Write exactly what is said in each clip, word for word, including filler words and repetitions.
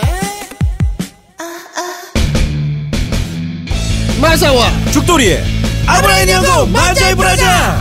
마사와 죽돌이의 아브라인 연구 만자이 브라자.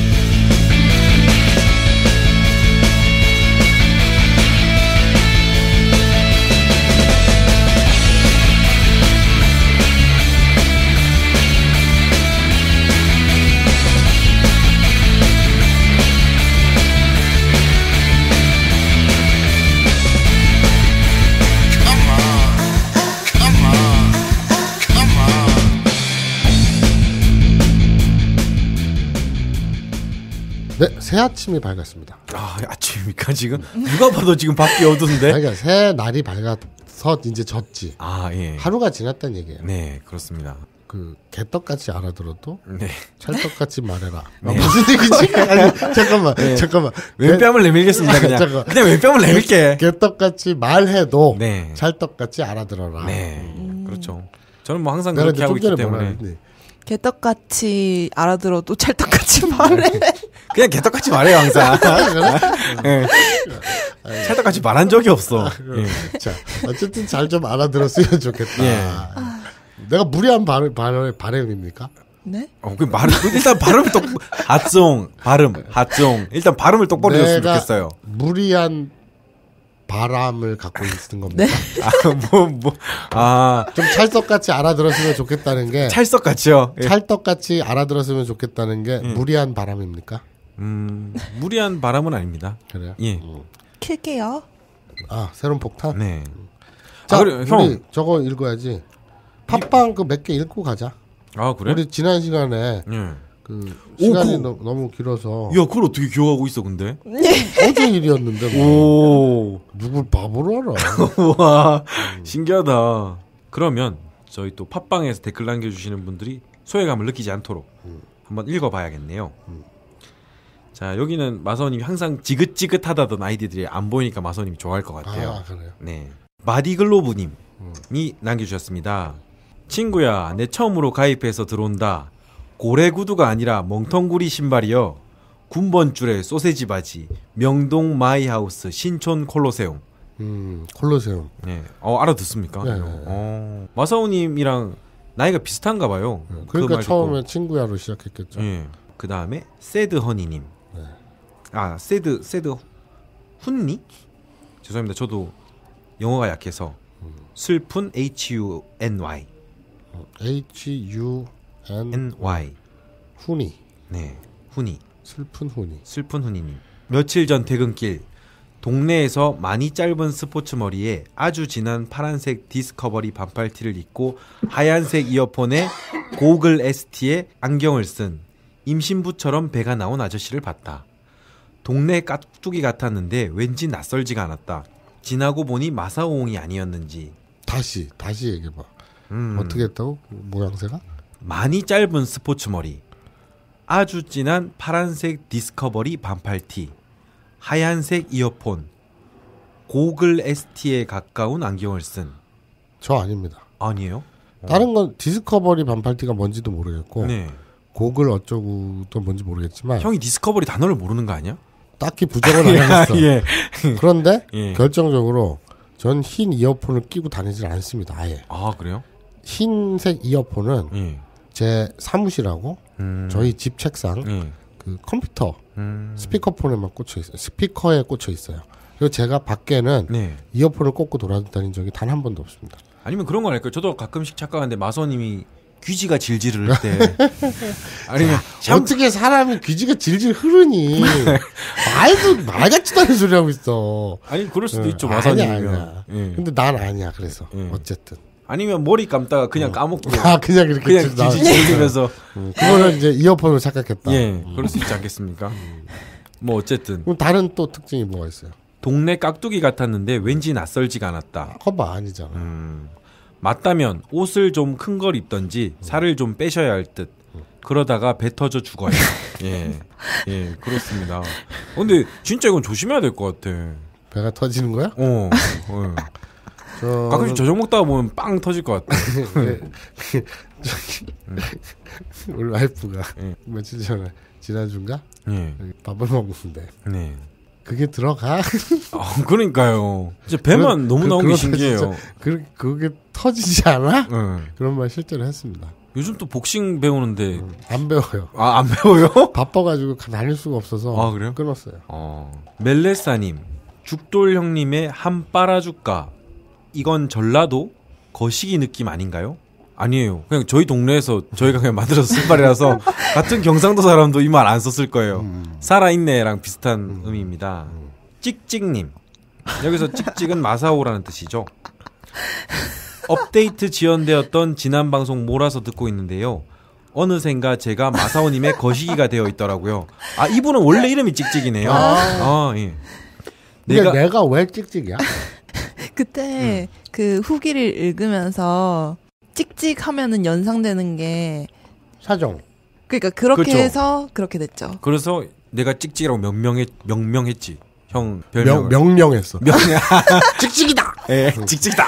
네, 새 아침이 밝았습니다. 아, 아침입니까 지금? 누가 봐도 지금 밖이 어두운데? 그러니까 새 날이 밝아서 이제 졌지. 아, 예. 하루가 지났다는 얘기예요. 네, 그렇습니다. 그 개떡같이 알아들어도 네. 찰떡같이 말해라. 네. 아, 무슨 얘기지? 아니, 잠깐만, 네. 잠깐만. 왼뺨을 내밀겠습니다. 그냥. 잠깐. 그냥 왼뺨을 내밀게. 개떡같이 말해도 네. 찰떡같이 알아들어라. 네, 음. 그렇죠. 저는 뭐 항상 내가 그렇게 근데 하고 좀 전에 있기 뭐라 때문에 그랬니? 개떡같이 알아들어도 찰떡같이 말해. 그냥 개떡같이 말해요 항상. 네. 찰떡같이 말한 적이 없어. 예. 자, 어쨌든 잘 좀 알아들었으면 좋겠다. 예. 내가 무리한 발음, 발음, 발음입니까? 네? 어, 그 말, 일단 발음을 똑, 핫송, 발음, 핫송. 일단 발음을 똑바로 해줬으면 내가 좋겠어요. 무리한 바람을 갖고 있는 겁니다. 네? 아, 뭐, 뭐, 아. 좀 찰떡같이 알아들었으면 좋겠다는 게 찰떡같이요? 예. 찰떡같이 알아들었으면 좋겠다는 게 예. 무리한 바람입니까? 음, 무리한 바람은 아닙니다. 그래요? 예. 음. 킬게요. 아, 새로운 폭탄? 네. 자, 아, 그래, 우리 형. 저거 읽어야지. 팟빵 그 몇 개 읽고 가자. 아, 그래? 우리 지난 시간에 예. 그 오, 시간이 그- 너, 너무 길어서 야, 그걸 어떻게 기억하고 있어, 근데? 어제 일이었는데 뭐. 오. 누굴 바보로 알아. 우와, 신기하다. 그러면 저희 또 팟빵에서 댓글 남겨주시는 분들이 소외감을 느끼지 않도록 한번 읽어봐야겠네요. 자, 여기는 마사오님이 항상 지긋지긋하다던 아이디들이 안 보이니까 마사오님이 좋아할 것 같아요. 아, 그래요? 네. 마디글로브님이 남겨주셨습니다. 친구야, 내 처음으로 가입해서 들어온다. 고래구두가 아니라 멍텅구리 신발이여. 군번줄에 소세지 바지, 명동 마이하우스, 신촌 콜로세움. 음, 콜로세움. 네. 어, 알아듣습니까? 네, 네, 어, 마사오님이랑 나이가 비슷한가 봐요. 그 그러니까 말 처음에 듣고. 친구야로 시작했겠죠. 예. 그 다음에 새드허니님. 네. 아, 새드 새드 훈니? 죄송합니다. 저도 영어가 약해서 슬픈 H U N Y H U N N Y. 훈이. 네, 훈이. 슬픈 훈이. 슬픈 훈이님. 며칠 전 퇴근길 동네에서 많이 짧은 스포츠 머리에 아주 진한 파란색 디스커버리 반팔티를 입고 하얀색 이어폰에 고글 에스티에 안경을 쓴 임신부처럼 배가 나온 아저씨를 봤다. 동네 깍두기 같았는데 왠지 낯설지가 않았다. 지나고 보니 마사오옹이 아니었는지. 다시 다시 얘기해봐. 음, 어떻게 했다고? 모양새가? 많이 짧은 스포츠 머리, 아주 진한 파란색 디스커버리 반팔티, 하얀색 이어폰, 고글 에스티에 가까운 안경을 쓴. 저 아닙니다. 아니에요? 다른 건 디스커버리 반팔티가 뭔지도 모르겠고 네. 고글 어쩌고도 뭔지 모르겠지만 형이 디스커버리 단어를 모르는 거 아니야? 딱히 부정은 안 하겠어. 예. 그런데 예. 결정적으로 전 흰 이어폰을 끼고 다니질 않습니다. 아예. 아, 그래요? 흰색 이어폰은 예. 제 사무실하고 음. 저희 집 책상 예. 그 컴퓨터 음. 스피커폰에만 꽂혀 있어요. 스피커에 꽂혀 있어요. 그리고 제가 밖에는 네. 이어폰을 꽂고 돌아다닌 적이 단 한 번도 없습니다. 아니면 그런 거 아닐까요? 저도 가끔씩 착각하는데 마서님이 귀지가 질질 흐를 때 아니면 샴... 어떻게 사람이 귀지가 질질 흐르니? 말도 말 같지도 않은 소리 하고 있어. 아니 그럴 수도 응. 있죠 아니야, 마서님이면. 아니야. 예. 근데 난 아니야. 그래서 예. 어쨌든 아니면 머리 감다가 그냥 까먹고 아 그냥 이렇게 그냥 쭉 나와- 귀지 질리면서 음, 그거는 이제 이어폰으로 착각했다. 예, 그럴 수 있지 않겠습니까? 뭐 어쨌든 그럼 다른 또 특징이 뭐가 있어요? 동네 깍두기 같았는데 왠지 낯설지가 않았다. 커버 아니잖아. 음, 맞다면 옷을 좀 큰 걸 입던지 살을 좀 빼셔야 할 듯. 그러다가 배 터져 죽어요. 예, 예, 그렇습니다. 근데 진짜 이건 조심해야 될 것 같아. 배가 터지는 거야? 어, 어. 저 가끔씩 저녁 먹다가 보면 빵 터질 것 같아. 우리 와이프가 예. 며칠 전에 지난주인가 예, 밥을 먹는데 네. 그게 들어가? 아, 그러니까요. 이제 배만 그, 너무 그, 나온 게 그러다 신기해요. 진짜 그, 그게 터지지 않아? 네. 그런 말 실제로 했습니다. 요즘 또 복싱 배우는데 음, 안 배워요. 아, 안 배워요? 바빠가지고 다닐 수가 없어서 아, 그래요? 끊었어요. 어. 멜레사님, 죽돌 형님의 한 빨아줄까? 이건 전라도 거시기 느낌 아닌가요? 아니에요. 그냥 저희 동네에서 저희가 그냥 만들어서 쓴 말이라서 같은 경상도 사람도 이 말 안 썼을 거예요. 음. 살아있네랑 비슷한 음. 의미입니다. 찍찍님, 여기서 찍찍은 마사오라는 뜻이죠. 업데이트 지연되었던 지난 방송 몰아서 듣고 있는데요. 어느샌가 제가 마사오님의 거시기가 되어 있더라고요. 아, 이분은 원래 이름이 찍찍이네요. 아. 아, 예. 근데 내가 내가 왜 찍찍이야? 그때 그 후기를 읽으면서 찍찍 하면은 연상되는 게 사정. 그러니까 그렇게 그렇죠. 해서 그렇게 됐죠. 그래서 내가 찍찍이라고 명명했 명명했지. 형 명, 별명을. 명령했어. 명 찍찍이다! 예, 찍찍이다.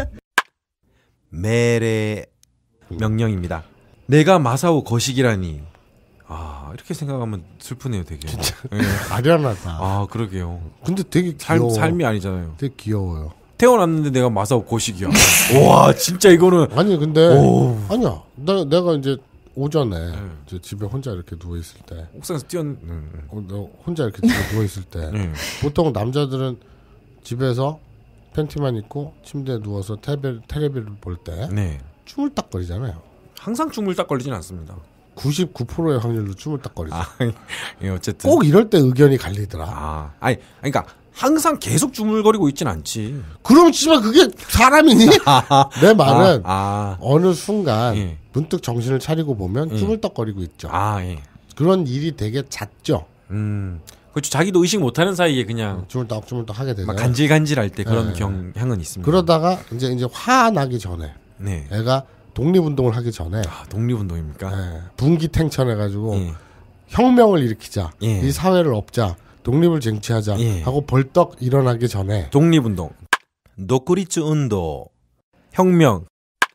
매래 명령입니다. 내가 마사오 거시기라니. 아, 이렇게 생각하면 슬프네요, 되게. 진짜. 예. 아련하다. 아, 그러게요. 근데 되게 삶 귀여워. 삶이 아니잖아요. 되게 귀여워요. 태어났는데 내가 마사오 거시기야. 와, 진짜 이거는. 아니 근데 오. 아니야. 나, 내가 이제 오전에 네. 이제 집에 혼자 이렇게 누워 있을 때, 옥상에서 뛰었. 음. 어, 너 혼자 이렇게 집에 누워 있을 때, 네. 보통 남자들은 집에서 팬티만 입고 침대에 누워서 테레비, 테레비를 볼 때 네. 추물딱거리잖아요. 항상 춤을 딱 걸리진 않습니다. 구십구 퍼센트의 확률로 추물딱거리죠. 아, 예, 어쨌든. 꼭 이럴 때 의견이 갈리더라. 아, 아니, 그러니까 항상 계속 주물거리고 있진 않지. 그럼 씨발 그게 사람이니? 내 말은 아, 아, 어느 순간 예. 문득 정신을 차리고 보면 예. 추물딱거리고 있죠. 아, 예. 그런 일이 되게 잦죠. 음, 그렇죠. 자기도 의식 못하는 사이에 그냥 주물딱 주물딱 하게 되죠. 막 간질간질할 때 그런 네. 경향은 있습니다. 그러다가 이제 이제 화나기 전에 네. 애가 독립운동을 하기 전에 아, 독립운동입니까? 예, 분기탱천해가지고 예. 혁명을 일으키자, 예. 이 사회를 없자, 독립을 쟁취하자 예. 하고 벌떡 일어나기 전에 독립운동, 노쿠리츠 운동, 혁명,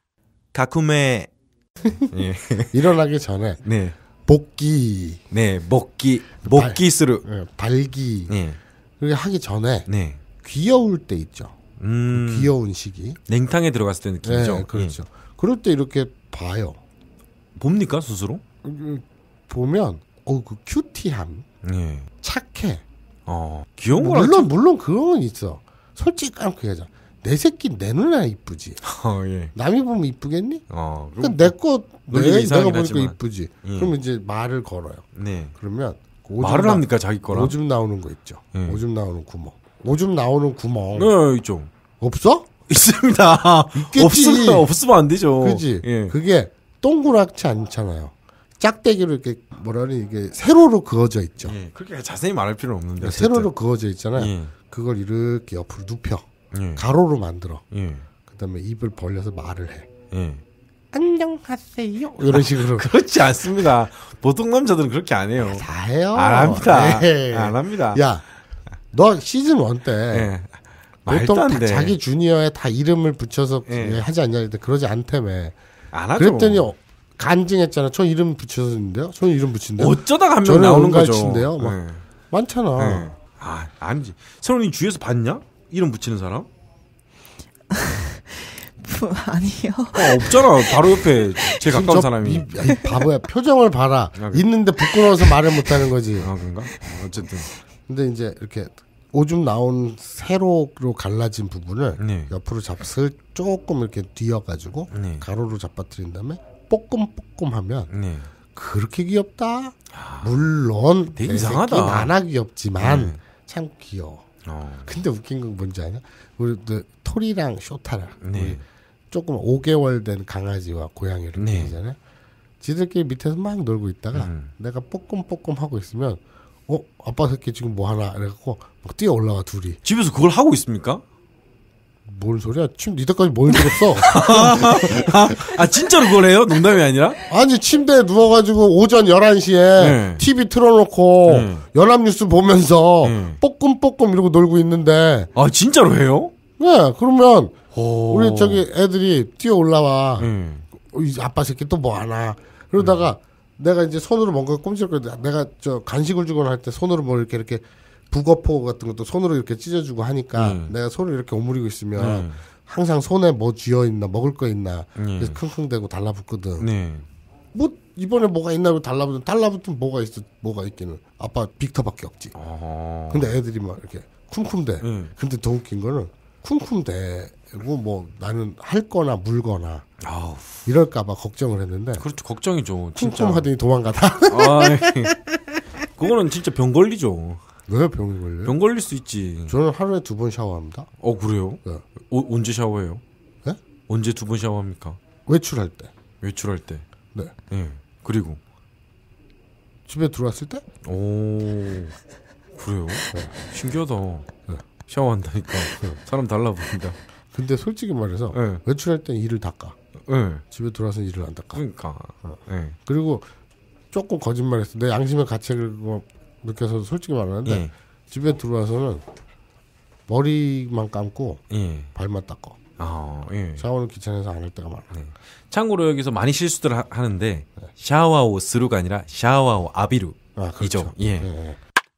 가쿠메, 예. 일어나기 전에 네, 복귀, 네, 먹기, 먹기스루, 예, 발기 네, 그렇게 하기 전에 네, 귀여울 때 있죠. 음, 귀여운 시기. 냉탕에 들어갔을 때 느낌이죠. 예, 그렇죠. 그럴 때 이렇게 봐요. 예. 봅니까 스스로? 음, 보면 어 그 큐티함, 예. 착해. 어, 귀여운 거라. 물론 물론 그런 건 있어. 솔직히 까놓고 얘기하자. 내 새끼 내 눈에 이쁘지. 어, 예. 남이 보면 이쁘겠니? 어, 그러니까 내거 논리가 내가 이상하긴 보니까 하지만. 이쁘지. 예. 그럼 이제 말을 걸어요. 네. 그러면 그 오줌 말을 나- 합니까 자기 거랑? 오줌 나오는 거 있죠. 예. 오줌 나오는 구멍. 오줌 나오는 구멍 네, 있죠. 없어? 있습니다. 있겠지. 없으면 없으면 안 되죠. 그지? 예. 그게 동그랗지 않잖아요. 짝대기로 이렇게 뭐라니 이게 세로로 그어져 있죠. 예. 그렇게 자세히 말할 필요는 없는데. 그러니까 세로로 그어져 있잖아요. 예. 그걸 이렇게 옆으로 눕혀 예. 가로로 만들어. 예. 그다음에 입을 벌려서 말을 해. 예. 안녕하세요. 이런 식으로 그렇지 않습니다. 보통 남자들은 그렇게 안 해요. 다 해요. 안 합니다. 에이. 안 합니다. 야, 너 시즌 일 때 예. 말도 보통 안 다 돼. 자기 주니어에 다 이름을 붙여서 예. 하지 않냐 근데 그러지 않다며. 안 하죠. 그랬더니 어, 간증했잖아. 저 이름 붙였는데요. 저 이름 붙인데요. 어쩌다가 한 명 저는 나오는 거죠. 은갈치인데요. 막. 예. 많잖아. 예. 아, 아니지. 서론이 주위에서 봤냐? 이름 붙이는 사람? 아니요. 어, 없잖아. 바로 옆에 제일 지금 가까운 저 사람이. 이, 이 바보야. 표정을 봐라. 아, 그래. 있는데 부끄러워서 말을 못하는 거지. 아, 그런가? 어, 어쨌든. 근데 이제 이렇게 오줌 나온 세로로 갈라진 부분을 네. 옆으로 잡슬 조금 이렇게 뒤어가지고 네. 가로로 잡아뜨린 다음에 뽀끔뽀끔하면 네. 그렇게 귀엽다. 물론 되게 내 이상하다. 새끼 많아 귀엽지만 네. 참 귀여워. 어. 근데 웃긴 건 뭔지 아냐? 우리 그 토리랑 쇼타랑 네. 우리 조금 오 개월 된 강아지와 고양이를 네. 키우잖아요. 지들끼리 밑에서 막 놀고 있다가 음. 내가 뽀끔뽀끔 하고 있으면 어 아빠 새끼 지금 뭐 하나 이래갖고 막 뛰어 올라가 둘이. 집에서 그걸 하고 있습니까? 뭔 소리야? 침 니들까지 뭘 들었어? 아, 진짜로 그걸 해요? 농담이 아니라? 아니 침대에 누워가지고 오전 열한 시에 네. 티비 틀어놓고 네. 연합뉴스 보면서 네. 뽀끔뽀끔 이러고 놀고 있는데 아, 진짜로 해요? 네 그러면 오. 우리 저기 애들이 뛰어 올라와. 네. 어, 이 아빠 새끼 또 뭐 하나. 그러다가 내가 이제 손으로 뭔가 꼼지락거리다 내가 저 간식을 주거나 할 때 손으로 뭐 이렇게 이렇게 북어포 같은 것도 손으로 이렇게 찢어주고 하니까 음. 내가 손을 이렇게 오므리고 있으면 음. 항상 손에 뭐 쥐어 있나 먹을 거 있나 음. 그래서 킁킁대고 달라붙거든. 네. 뭐 이번에 뭐가 있나고 달라붙은 달라붙은 뭐가 있어 뭐가 있기는 아빠 빅터밖에 없지. 어. 근데 애들이 막 이렇게 쿵쿵대. 음. 근데 더 웃긴 거는 쿵쿵대고 뭐 나는 할거나 물거나 아우. 이럴까봐 걱정을 했는데 그렇죠. 걱정이죠. 진짜. 쿵쿵하더니 도망가다. 아, 그거는 진짜 병 걸리죠. 왜 병이 걸려요? 병 걸릴 수 있지. 저는 하루에 두 번 샤워합니다. 어 그래요? 네. 오, 언제 샤워해요? 네? 언제 두 번 샤워합니까? 외출할 때. 외출할 때. 네. 예. 그리고 집에 들어왔을 때? 오 그래요? 네. 신기하다. 네. 샤워한다니까 사람 달라 보인다. 근데 솔직히 말해서 네. 외출할 때 이를 닦아. 네. 집에 들어와서 이를 안 닦아. 그러니까. 네. 그리고 조금 거짓말했어. 내 양심의 가책을 뭐 느껴서 솔직히 말하는데 예. 집에 들어와서는 머리만 감고 예. 발만 닦아. 아, 예. 샤워는 귀찮아서 안 할 때가 많아. 네. 참고로 여기서 많이 실수들 하, 하는데 샤와오 스루가 아니라 샤와오 아비루. 아, 그렇죠. 이죠. 예. 예.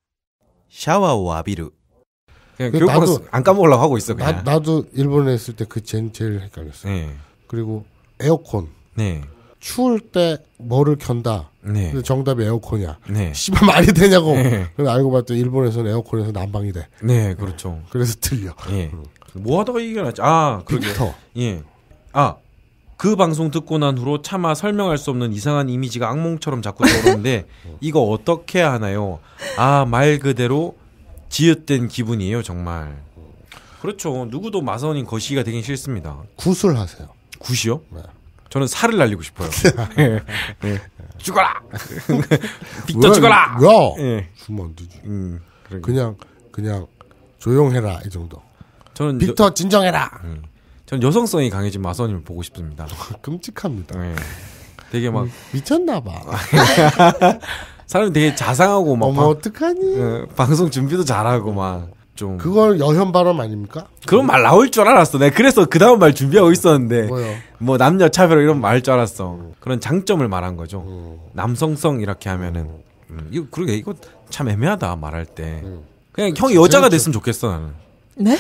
샤와오 아비루. 그냥 그 결국은 나도- 안 까먹으려고 하고 있어 나, 그냥. 나도 일본에 있을 때 그 제일, 제일 헷갈렸어. 네. 그리고 에어컨. 네. 추울 때 뭐를 켠다. 네. 근데 정답이 에어컨이야. 네. 씨발 말이 되냐고. 네. 그래서 알고 봤더니 일본에서는 에어컨에서 난방이 돼. 네, 그렇죠. 그래서 틀려. 예. 뭐 하다가 얘기가 났지? 아, 그러게. 빅터. 예. 아, 그 방송 듣고 난 후로 차마 설명할 수 없는 이상한 이미지가 악몽처럼 자꾸 떠오르는데 이거 어떻게 해야 하나요? 아, 말 그대로 지읒된 기분이에요, 정말. 그렇죠. 누구도 마사오님 거시기가 되긴 싫습니다. 굿을 하세요. 굿이요? 네. 저는 살을 날리고 싶어요. 예. 예. 죽어라! 빅터 왜, 죽어라! 야! 예. 주면 안 되지. 음, 그러게. 그냥 그냥 조용해라 이 정도. 저는 빅터 여, 진정해라. 음, 저는 여성성이 강해진 마사오님을 보고 싶습니다. 끔찍합니다. 예. 되게 막 미쳤나봐. 사람이 되게 자상하고 막 어머 방, 어떡하니? 예, 방송 준비도 잘하고 막 좀 그걸 여현 발언 아닙니까? 그런 말 나올 줄 알았어. 내가 그래서 그 다음 말 준비하고 있었는데 뭐요? 뭐 남녀 차별 이런 말 할 줄 알았어. 그런 장점을 말한 거죠. 음. 남성성 이렇게 하면은 음, 이거 그러게 이거 참 애매하다 말할 때. 음. 그냥 형이 여자가 됐으면 좋겠어 나는. 네?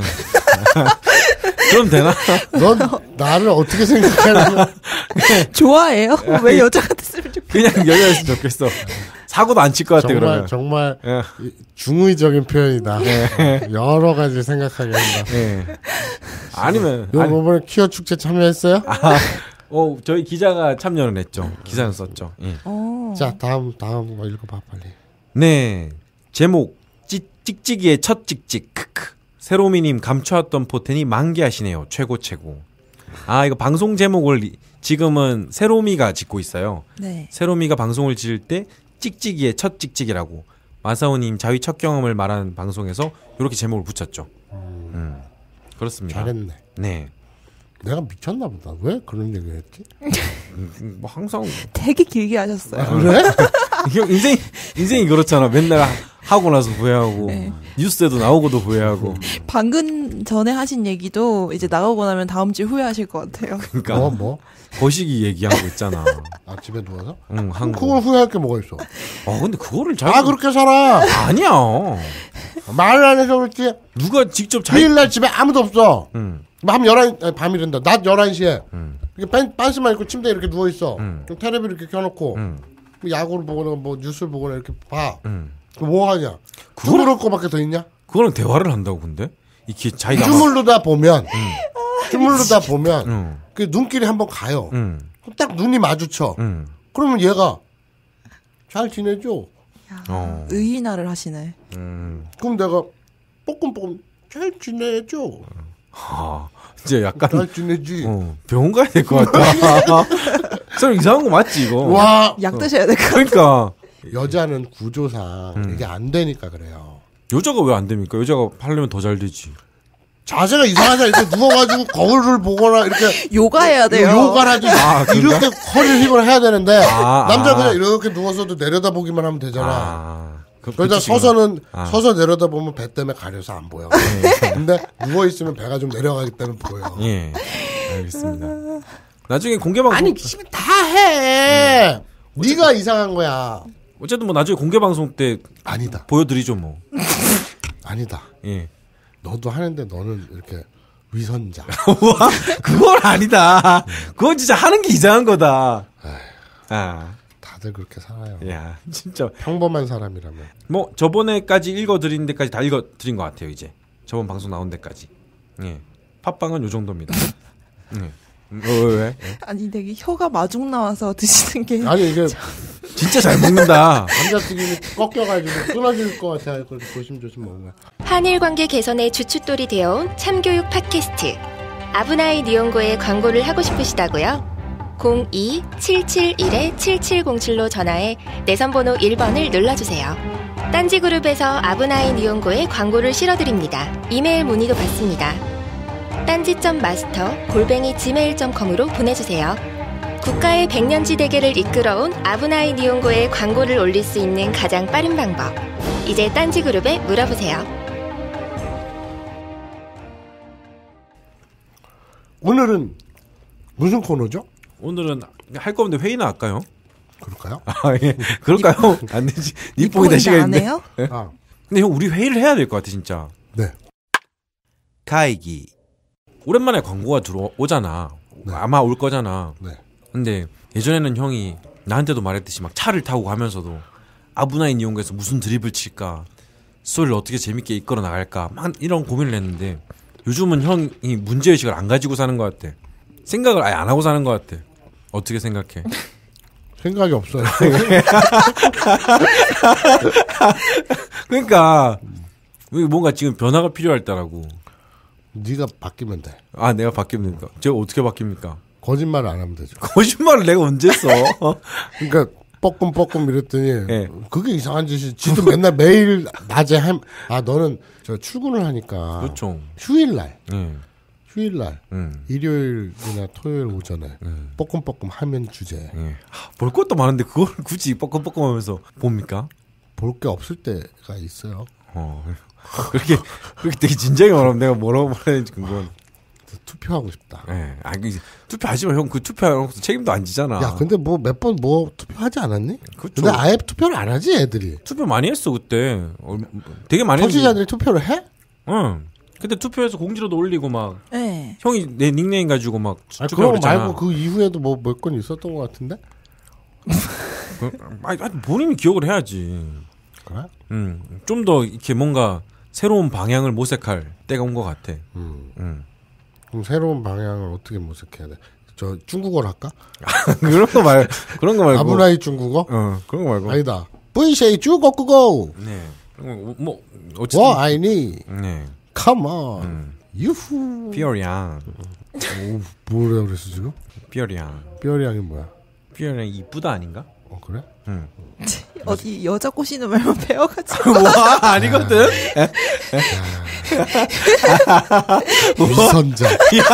그럼 되나? 넌 나를 어떻게 생각하냐? 좋아해요? 왜 여자가 됐으면 좋겠어? 그냥 여자였으면 좋겠어. 사고도 안 칠 것 같아 정말 그러면. 정말 예. 이- 중의적인 표현이다. 여러 가지 생각하게 한다. 예. 아니면 요 아니, 이번에 퀴어 축제 참여했어요? 어 저희 기자가 참여를 했죠. 기사는 썼죠. 예. 어. 자 다음 다음 거 읽어봐 빨리. 네. 제목 찌, 찍찍이의 첫 찍찍 크크. 세로미님 감춰왔던 포텐이 만개하시네요. 최고 최고. 아 이거 방송 제목을 이- 지금은 세로미가 짓고 있어요. 네. 세로미가 방송을 지을 때 찍찍이의 첫 찍찍이라고 마사오님 자위 첫 경험을 말하는 방송에서 이렇게 제목을 붙였죠. 음, 그렇습니다. 잘했네. 네. 내가 미쳤나 보다. 왜 그런 얘기를 했지? 음, 뭐 항상 되게 길게 하셨어요. 그래? 형 인생 인생이 그렇잖아. 맨날 하- 하고 나서 후회하고 네. 뉴스에도 나오고도 후회하고. 방금 전에 하신 얘기도 이제 나가고 나면 다음 주에 후회하실 것 같아요. 그러니까 뭐 뭐? 거시기 얘기하고 있잖아. 아 집에 누워서? 응, 한 거. 그걸 후회할 게 뭐가 있어? 어 근데 그거를 잘 다 그렇게 살아. 아니야. 말을 안 해서 그렇지. 누가 직접 자기 휴일날 집에 아무도 없어. 응. 밤 열한 아니, 밤이란다. 낮 열한 시에 응. 이렇게 빤, 빤스만 입고 침대에 이렇게 누워 있어. 음. 그럼 텔레비 이렇게 켜놓고 응. 뭐 야구를 보거나 뭐 뉴스를 보거나 이렇게 봐. 응. 그럼 뭐 하냐? 그거를- 주무를 거밖에 더 있냐? 그거랑 대화를 한다고 근데 이게 자기가 막- 주물르다 보면 주물르다 보면 응. 그 눈길이 한번 가요. 응. 그럼 딱 눈이 마주쳐. 응. 그러면 얘가 잘 지내죠? 어. 의인화를 하시네. 음. 그럼 내가 뽀끔뽀끔 잘 지내죠? 아, 이제 약간 잘 지내지? 어, 병원 가야 될 것 같다. 좀 이상한 거 맞지 이거? 와 약 드셔야 될 것 같아요. 그러니까 여자는 구조상 음. 이게 안 되니까 그래요. 여자가 왜 안 됩니까? 여자가 하려면 더 잘 되지. 자세가 이상하잖아. 이렇게 누워가지고 거울을 보거나 이렇게 요가해야 돼요. 요가를 하지. 아, 그런가? 이렇게 허리를 휘거나 해야 되는데 아, 남자 아. 그냥 이렇게 누워서도 내려다보기만 하면 되잖아. 아, 그, 그러다 그치구나. 서서는 아. 서서 내려다보면 배 때문에 가려서 안 보여. 근데 누워 있으면 배가 좀 내려가기 때문에 보여. 예, 알겠습니다. 나중에 공개 방송 아니 씨발 다 해. 네가 이상한 거야. 어쨌든 뭐 나중에 공개 방송 때 아니다. 보여드리죠 뭐. 아니다. 예. 너도 하는데 너는 이렇게 위선자. 와, 그건 아니다. 그건 진짜 하는 게 이상한 거다. 아, 다들 그렇게 살아요. 야, 진짜 평범한 사람이라면. 뭐 저번에까지 읽어드린 데까지 다 읽어드린 것 같아요. 이제 저번 방송 나온 데까지. 예, 팟빵은 요 정도입니다. 예. 어, 왜, 왜? 아니 되게 혀가 마중 나와서 드시는 게 아니 이게 진짜 잘 먹는다. 감자튀김이 꺾여가지고 끊어질 것 같아. 그래서 조심조심 먹는 거야. 한일 관계 개선의 주춧돌이 되어온 참교육 팟캐스트 아브나이 니온고에 광고를 하고 싶으시다고요? 공이 칠칠일 칠칠공칠로 전화해 내선번호 일 번을 눌러주세요. 딴지그룹에서 아브나이 니온고에 광고를 실어드립니다. 이메일 문의도 받습니다. 딴지.마스터 골뱅이 지메일 닷컴으로 보내주세요. 국가의 백년지 대계를 이끌어온 아브나이 니온고에 광고를 올릴 수 있는 가장 빠른 방법. 이제 딴지그룹에 물어보세요. 오늘은 무슨 코너죠? 오늘은 할 거면 회의나 할까요? 그럴까요? 아, 예. 그럴까요? 안 되지. 니뽕이 될 시간 안 있는데. 해요? 예? 아, 근데 형 우리 회의를 해야 될 것 같아 진짜. 네. 가이기. 오랜만에 광고가 들어오잖아. 네. 아마 올 거잖아. 네. 근데 예전에는 형이 나한테도 말했듯이 막 차를 타고 가면서도 아브나인 이용고에서 무슨 드립을 칠까, 스토리를 어떻게 재밌게 이끌어 나갈까 막 이런 고민을 했는데 요즘은 형이 문제의식을 안 가지고 사는 것 같아. 생각을 아예 안 하고 사는 것 같아. 어떻게 생각해? 생각이 없어요. 그러니까 뭔가 지금 변화가 필요할 때라고. 네가 바뀌면 돼. 아 내가 바뀝니까? 제가 어떻게 바뀝니까? 거짓말을 안 하면 되죠. 거짓말을 내가 언제 써? 그러니까 뻐끔뻐끔 이랬더니 네. 그게 이상한 짓이 지도 맨날 매일 낮에 한, 아 너는 저 출근을 하니까 그렇죠. 휴일날 응. 휴일날 응. 일요일이나 토요일 오전에 응. 뻐끔뻐끔 하면 주제 예. 볼 것도 많은데 그걸 굳이 뻐끔뻐끔하면서 봅니까? 볼 게 없을 때가 있어요. 어. 그렇게 그렇게 되게 진지하게 말하면 내가 뭐라고 말해야 되는지 궁금한. 투표하고 싶다. 예. 아, 그 투표하지만 형 그 투표하는 것도 책임도 안 지잖아. 야 근데 뭐 몇 번 뭐 투표하지 않았니? 그렇죠. 근데 아예 투표를 안 하지 애들이. 투표 많이 했어 그때. 어, 되게 많이 했는데. 정치자들이 투표를 해? 응. 그때 투표해서 공지로도 올리고 막 네. 형이 내 닉네임 가지고 막 아니 투표하고 그런 거 그랬잖아. 말고 그 이후에도 뭐 몇 건 있었던 것 같은데? 그, 아니, 아니, 본인이 기억을 해야지. 그래? 음, 좀 더 이렇게 뭔가 새로운 방향을 모색할 때가 온 것 같아. 음. 음. 그럼 새로운 방향을 어떻게 모색해야 돼? 저 중국어를 할까? 그런 거 말, 그런 거 말고. 아브라이 중국어? 어, 그런 거 말고. 아니다. 브이쉐이 중국어. 네. 뭐, 뭐 어쨌든. 뭐 아이니? 네. Come on. 음. 유후. 삐어리양. 오, 뭐라 그랬어 지금? 삐어리양. 뼈리양이 뭐야? 삐어리양 이쁘다 아닌가? 어 그래? 응. 어디 여자 꼬시는 말만 배워가지고 와 아니거든. 위선자.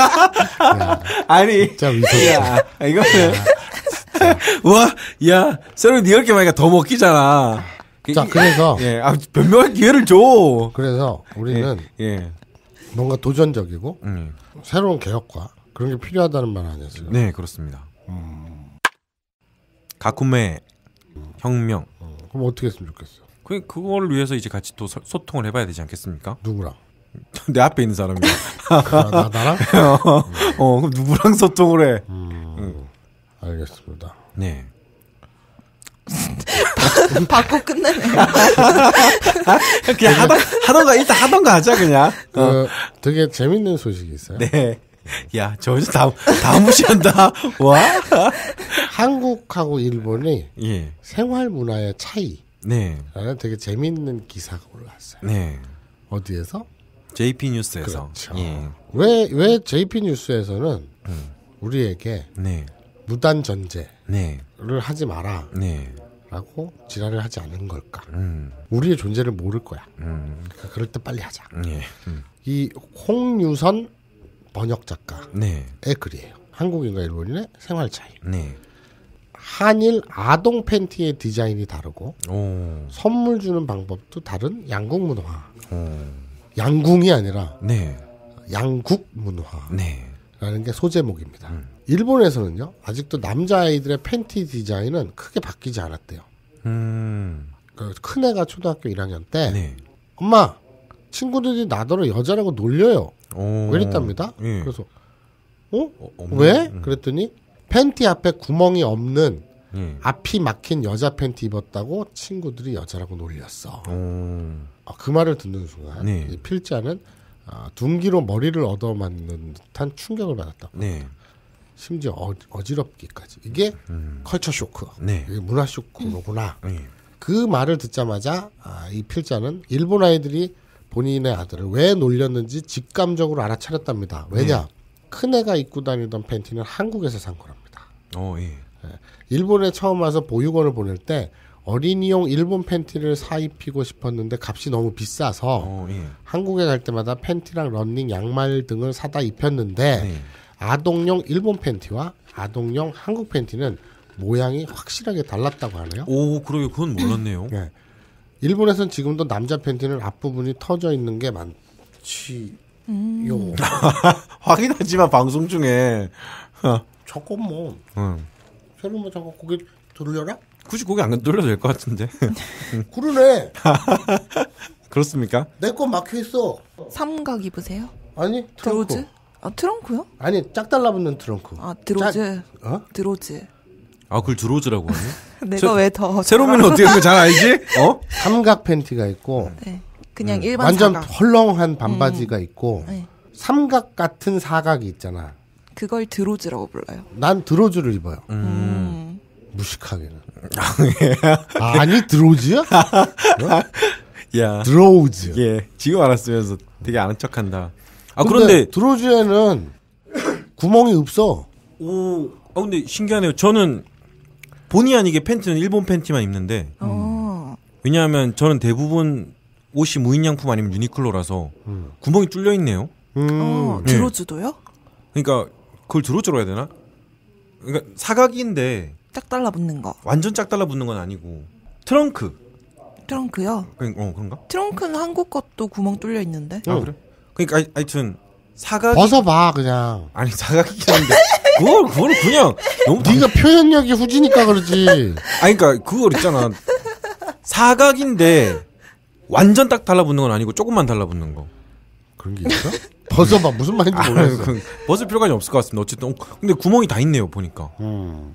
아니. 진짜 위선자. 야, 이거는. 와, 야, 새로 니 이렇게 말하니까 더 먹히잖아. 자, 그래서. 예, 아, 변명할 기회를 줘. 그래서 우리는 예. 예. 뭔가 도전적이고 음. 새로운 개혁과 그런 게 필요하다는 말 아니었어요? 네, 그렇습니다. 음. 가쿠메 혁명. 어, 그럼 어떻게 했으면 좋겠어? 그 그걸 위해서 이제 같이 또 소, 소통을 해봐야 되지 않겠습니까? 누구랑? 내 앞에 있는 사람이. 나, 나 나랑? 어, 그럼 누구랑 소통을 해? 음, 응. 알겠습니다. 네. 받고 끝내네. 그냥 하던 하던가 일단 하던가 하자 그냥. 그, 어. 되게 재밌는 소식이 있어요. 네. 야, 저 이제 다, 다 무시한다. 와. 한국하고 일본이 예. 생활 문화의 차이라는 네. 되게 재밌는 기사가 올라왔어요. 네. 어디에서? 제이피 뉴스에서. 그렇죠. 예. 왜, 왜 제이피 뉴스에서는 음. 우리에게 네. 무단 전제를 네. 하지 마라 네. 라고 지랄을 하지 않은 걸까? 음. 우리의 존재를 모를 거야. 음. 그러니까 그럴 때 빨리 하자. 예. 음. 이 홍유선 번역 작가의 네. 글이에요. 한국인과 일본인의 생활 차이. 네. 한일 아동 팬티의 디자인이 다르고 오. 선물 주는 방법도 다른 양국 문화. 오. 양궁이 아니라 네. 양국 문화라는 네. 게 소제목입니다. 음. 일본에서는요. 아직도 남자아이들의 팬티 디자인은 크게 바뀌지 않았대요. 음. 그 큰애가 초등학교 일 학년 때 네. 엄마 친구들이 나더러 여자라고 놀려요. 오. 그랬답니다. 예. 그래서 어? 어, 없네. 왜? 음. 그랬더니 팬티 앞에 구멍이 없는 예. 앞이 막힌 여자 팬티 입었다고 친구들이 여자라고 놀렸어. 오. 아, 그 말을 듣는 순간 네. 이 필자는 아, 둔기로 머리를 얻어맞는 듯한 충격을 받았다. 네. 심지어 어, 어지럽기까지. 이게 음. 컬처 쇼크, 네. 이게 문화 쇼크로구나. 예. 그 말을 듣자마자 아, 이 필자는 일본 아이들이 본인의 아들을 왜 놀렸는지 직감적으로 알아차렸답니다. 왜냐? 네. 큰애가 입고 다니던 팬티는 한국에서 산 거랍니다. 어, 예. 일본에 처음 와서 보육원을 보낼 때 어린이용 일본 팬티를 사 입히고 싶었는데 값이 너무 비싸서 어, 예. 한국에 갈 때마다 팬티랑 런닝, 양말 등을 사다 입혔는데 네. 아동용 일본 팬티와 아동용 한국 팬티는 모양이 확실하게 달랐다고 하네요. 오, 그러게 그건 몰랐네요. 네. 일본에선 지금도 남자 팬티는 앞부분이 터져 있는 게 많지요. 음. 확인하지마 방송 중에. 저건 뭐 응. 새로 뭐 저거 고개 돌려라? 굳이 고개 안 돌려도 될 것 같은데. 그러네. 그렇습니까? 내 거 막혀 있어. 삼각 입으세요? 아니 트렁크. 드로즈? 아 트렁크요? 아니 짝 달라붙는 트렁크. 아 드로즈. 짝- 어? 드로즈. 아, 그걸 드로즈라고 하네. 내가 세- 왜 더? 세로미는 어떻게 하는 거 잘 알지? 어? 삼각 팬티가 있고 네. 그냥 일반 완전 사각. 헐렁한 반바지가 있고 네. 삼각 같은 사각이 있잖아. 그걸 드로즈라고 불러요. 난 드로즈를 입어요. 음. 무식하게는. 아니 드로즈야? 야. 드로우즈. 예. 지금 알았으면서 되게 아는 척한다. 아, 근데 그런데 드로즈에는 구멍이 없어. 오, 아 근데 신기하네요. 저는 본의 아니게 팬티는 일본 팬티만 입는데 어. 왜냐하면 저는 대부분 옷이 무인양품 아니면 유니클로라서 음. 구멍이 뚫려 있네요. 음. 어, 네. 드로즈도요? 그러니까 그걸 드로즈로 해야 되나? 그러니까 사각인데 짝 달라붙는 거. 완전 짝 달라붙는 건 아니고 트렁크. 트렁크요? 그- 어 그런가? 트렁크는 한국 것도 구멍 뚫려 있는데. 아 응. 그래? 그러니까 하여- 하여튼 사각 벗어봐 그냥. 아니 사각이긴 한데 그걸 그걸 그냥 너무 네가 표현력이 후지니까 그러지. 아니 그러니까 그걸 있잖아. 사각인데 완전 딱 달라붙는 건 아니고 조금만 달라붙는 거. 그런 게 있어? 벗어봐 무슨 말인지 아, 모르겠어. 그, 벗을 필요가 없을 것 같습니다. 어쨌든 어, 근데 구멍이 다 있네요 보니까. 음.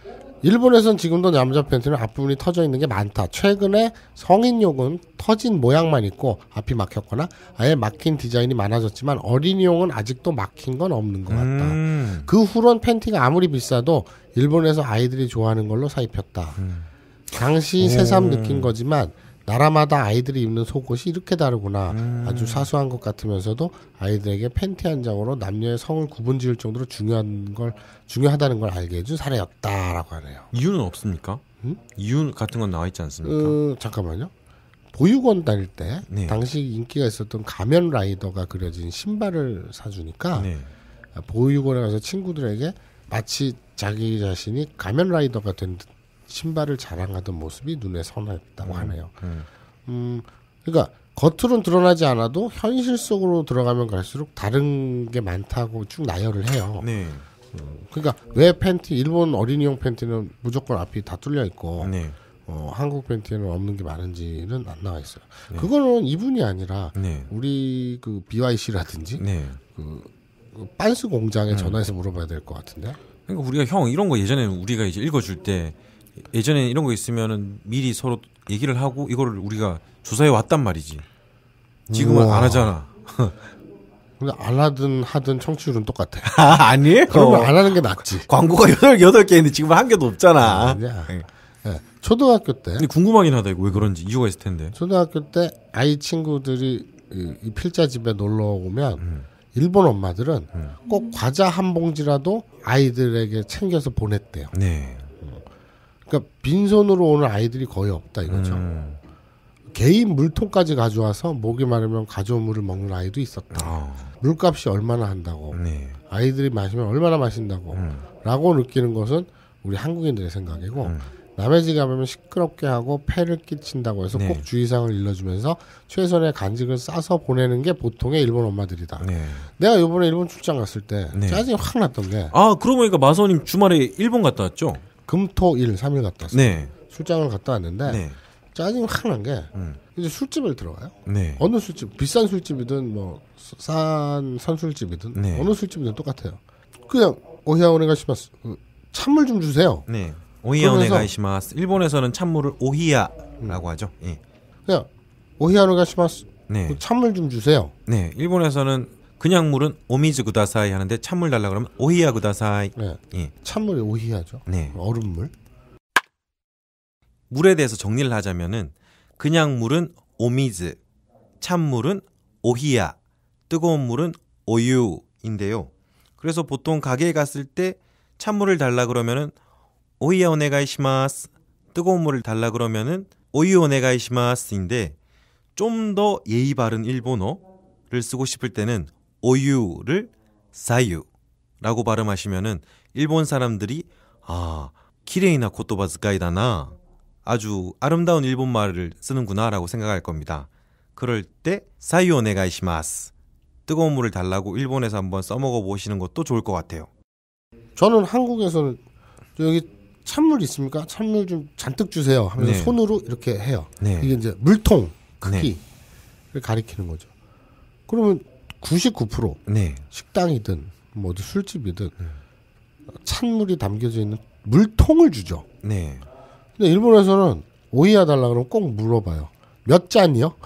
일본에선 지금도 남자 팬티는 앞부분이 터져 있는 게 많다. 최근에 성인용은 터진 모양만 있고 앞이 막혔거나 아예 막힌 디자인이 많아졌지만 어린이용은 아직도 막힌 건 없는 것 같다. 음. 그 후론 팬티가 아무리 비싸도 일본에서 아이들이 좋아하는 걸로 사 입혔다. 음. 당시 새삼 느낀 거지만 나라마다 아이들이 입는 속옷이 이렇게 다르구나. 음. 아주 사소한 것 같으면서도 아이들에게 팬티 한 장으로 남녀의 성을 구분지을 정도로 중요한 걸 중요하다는 걸 알게 해준 사례였다라고 하네요. 이유는 없습니까? 음? 이유 같은 건 나와 있지 않습니까? 어, 잠깐만요. 보육원 다닐 때 네. 당시 인기가 있었던 가면 라이더가 그려진 신발을 사주니까 네. 보육원에 가서 친구들에게 마치 자기 자신이 가면 라이더가 된 듯 신발을 자랑하던 모습이 눈에 선했다고 하네요. 음. 음, 그러니까 겉으로는 드러나지 않아도 현실 속으로 들어가면 갈수록 다른 게 많다고 쭉 나열을 해요. 네. 그러니까 왜 팬티 일본 어린이용 팬티는 무조건 앞이 다 뚫려 있고 네. 어, 한국 팬티에는 없는 게 많은지는 안 나와 있어요. 네. 그거는 이분이 아니라 네. 우리 그 비와이씨라든지 네. 그, 그 빤스 공장에 전화해서 물어봐야 될 것 같은데. 그러니까 우리가 형 이런 거 예전에는 우리가 이제 읽어줄 때 예전에 이런 거 있으면은 미리 서로 얘기를 하고 이거를 우리가 조사해 왔단 말이지. 지금은 우와. 안 하잖아. 근데 안 하든 하든 청취율은 똑같아. 아, 아니에요? 그러면 안 하는 게 낫지. 광고가 여덟, 여덟 개인데 지금 한 개도 없잖아. 아니야. 네. 네. 초등학교 때 근데 궁금하긴 하다, 이거 왜 그런지. 이유가 있을 텐데. 초등학교 때 아이 친구들이 이, 이 필자 집에 놀러 오면 음. 일본 엄마들은 음. 꼭 과자 한 봉지라도 아이들에게 챙겨서 보냈대요. 네. 그러니까 빈손으로 오는 아이들이 거의 없다 이거죠. 음. 개인 물통까지 가져와서 목이 마르면 가져온 물을 먹는 아이도 있었다. 아, 물값이 얼마나 한다고. 네. 아이들이 마시면 얼마나 마신다고. 음. 라고 느끼는 것은 우리 한국인들의 생각이고 음. 남의 집 가면 시끄럽게 하고 폐를 끼친다고 해서 네. 꼭 주의사항을 일러주면서 최선의 간직을 싸서 보내는 게 보통의 일본 엄마들이다. 네. 내가 이번에 일본 출장 갔을 때 네. 짜증이 확 났던 게 아, 그러고 보니까 마서님 주말에 일본 갔다 왔죠? 금토일 삼 일 갔다 왔어요. 네. 출장을 갔다 왔는데 네. 짜증이 확 난 게 음. 이제 술집을 들어가요. 네. 어느 술집, 비싼 술집이든 뭐 싼 선술집이든 네. 어느 술집이든 똑같아요. 그냥 오히야 오네가시마스 찬물 좀 주세요. 네. 오히야 그러면서- 오네가이시마스. 일본에서는 찬물을 오히야라고 하죠. 예. 그냥 오히야 오네가시마스 네. 찬물 좀 주세요. 네. 일본에서는 그냥 물은 오미즈 구다사이 하는데 찬물 달라 그러면 오히야 구다사이. 네. 예. 찬물이 오히야죠. 네. 얼음물. 물에 대해서 정리를 하자면은 그냥 물은 오미즈, 찬물은 오히야, 뜨거운 물은 오유인데요. 그래서 보통 가게에 갔을 때 찬물을 달라 그러면은 오히야 오네가이시마스, 뜨거운 물을 달라 그러면은 오유 오네가이시마스인데 좀 더 예의 바른 일본어를 쓰고 싶을 때는 오유를 사유라고 발음하시면은 일본 사람들이 아, 키레이나 고토바 스카이다나 아주 아름다운 일본말을 쓰는구나라고 생각할 겁니다. 그럴 때 사유 오네가이시마스 뜨거운 물을 달라고 일본에서 한번 써먹어 보시는 것도 좋을 것 같아요. 저는 한국에서는 여기 찬물 있습니까? 찬물 좀 잔뜩 주세요 하면서 네. 손으로 이렇게 해요. 네. 이게 이제 물통 크기를 가리키는 거죠. 그러면 구십구 퍼센트 네. 식당이든 뭐 어디 술집이든 찬물이 담겨져 있는 물통을 주죠. 네. 근데 일본에서는 오이야 달라 그러면 꼭 물어봐요. 몇 잔이요?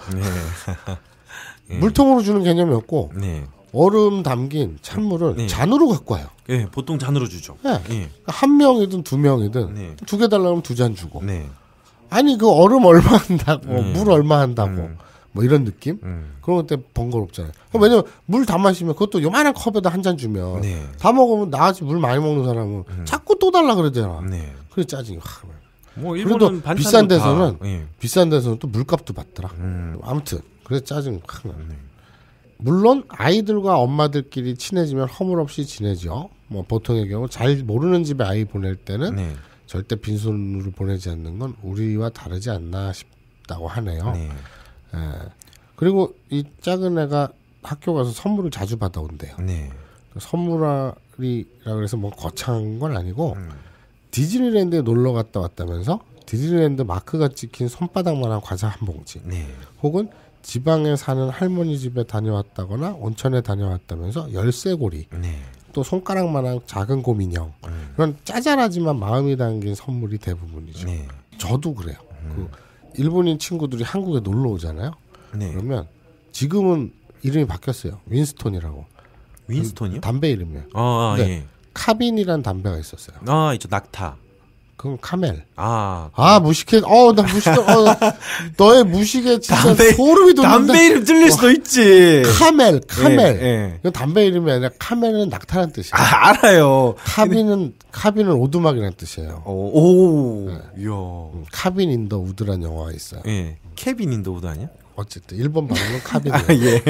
네. 물통으로 주는 개념이 없고 네. 얼음 담긴 찬물을 네. 잔으로 갖고 와요. 예, 보통 잔으로 주죠. 네. 예. 한 명이든 두 명이든 네. 두 개 달라면 두 잔 주고. 네. 아니 그 얼음 얼마 한다고 음. 물 얼마 한다고 음. 뭐 이런 느낌? 음. 그런 것 때문에 번거롭잖아요. 왜냐면 물 다 마시면 그것도 요만한 컵에다 한 잔 주면 네. 다 먹으면 나같이 물 많이 먹는 사람은 자꾸 또 달라 그러잖아. 네. 그래 짜증이 확 나요. 뭐 그래도 일본은 반찬도 비싼 데서는 다, 예. 비싼 데서는 또 물값도 받더라. 음. 아무튼 그래서 짜증이 확 나요. 네. 물론 아이들과 엄마들끼리 친해지면 허물없이 지내죠. 뭐 보통의 경우 잘 모르는 집에 아이 보낼 때는 네. 절대 빈손으로 보내지 않는 건 우리와 다르지 않나 싶다고 하네요. 네. 예. 그리고 이 작은 애가 학교 가서 선물을 자주 받아온대요. 네. 선물이라 그래서 뭐 거창한 건 아니고 음. 디즈니랜드에 놀러 갔다 왔다면서 디즈니랜드 마크가 찍힌 손바닥만한 과자 한 봉지, 네. 혹은 지방에 사는 할머니 집에 다녀왔다거나 온천에 다녀왔다면서 열쇠고리, 네. 또 손가락만한 작은 곰인형, 음. 그런 짜잘하지만 마음이 담긴 선물이 대부분이죠. 네. 저도 그래요. 그 일본인 친구들이 한국에 놀러 오잖아요. 네. 그러면 지금은 이름이 바뀌었어요. 윈스톤이라고. 윈스톤이요? 담배 이름이에요. 아, 아 네. 예. 카빈이란 담배가 있었어요. 아, 있죠. 낙타. 그건 카멜. 아. 아 무식해. 어, 나 무식해. 어, 나- 너의 무식에 진짜 담배- 소름이 돋는다. 담배 이름 틀릴 수도 있지. 카멜, 카멜. 예, 예. 이건 담배 이름이 아니라 카멜은 낙타란 뜻이에요. 아, 알아요. 카빈은 카빈은 오두막이라는 뜻이에요. 오, 오. 네. 이야. 음, 카빈 인더 우드란 영화가 있어요. 예. 케빈 인더우드 아니야? 어쨌든 일본 발음은 카빈이에요. 아, 예.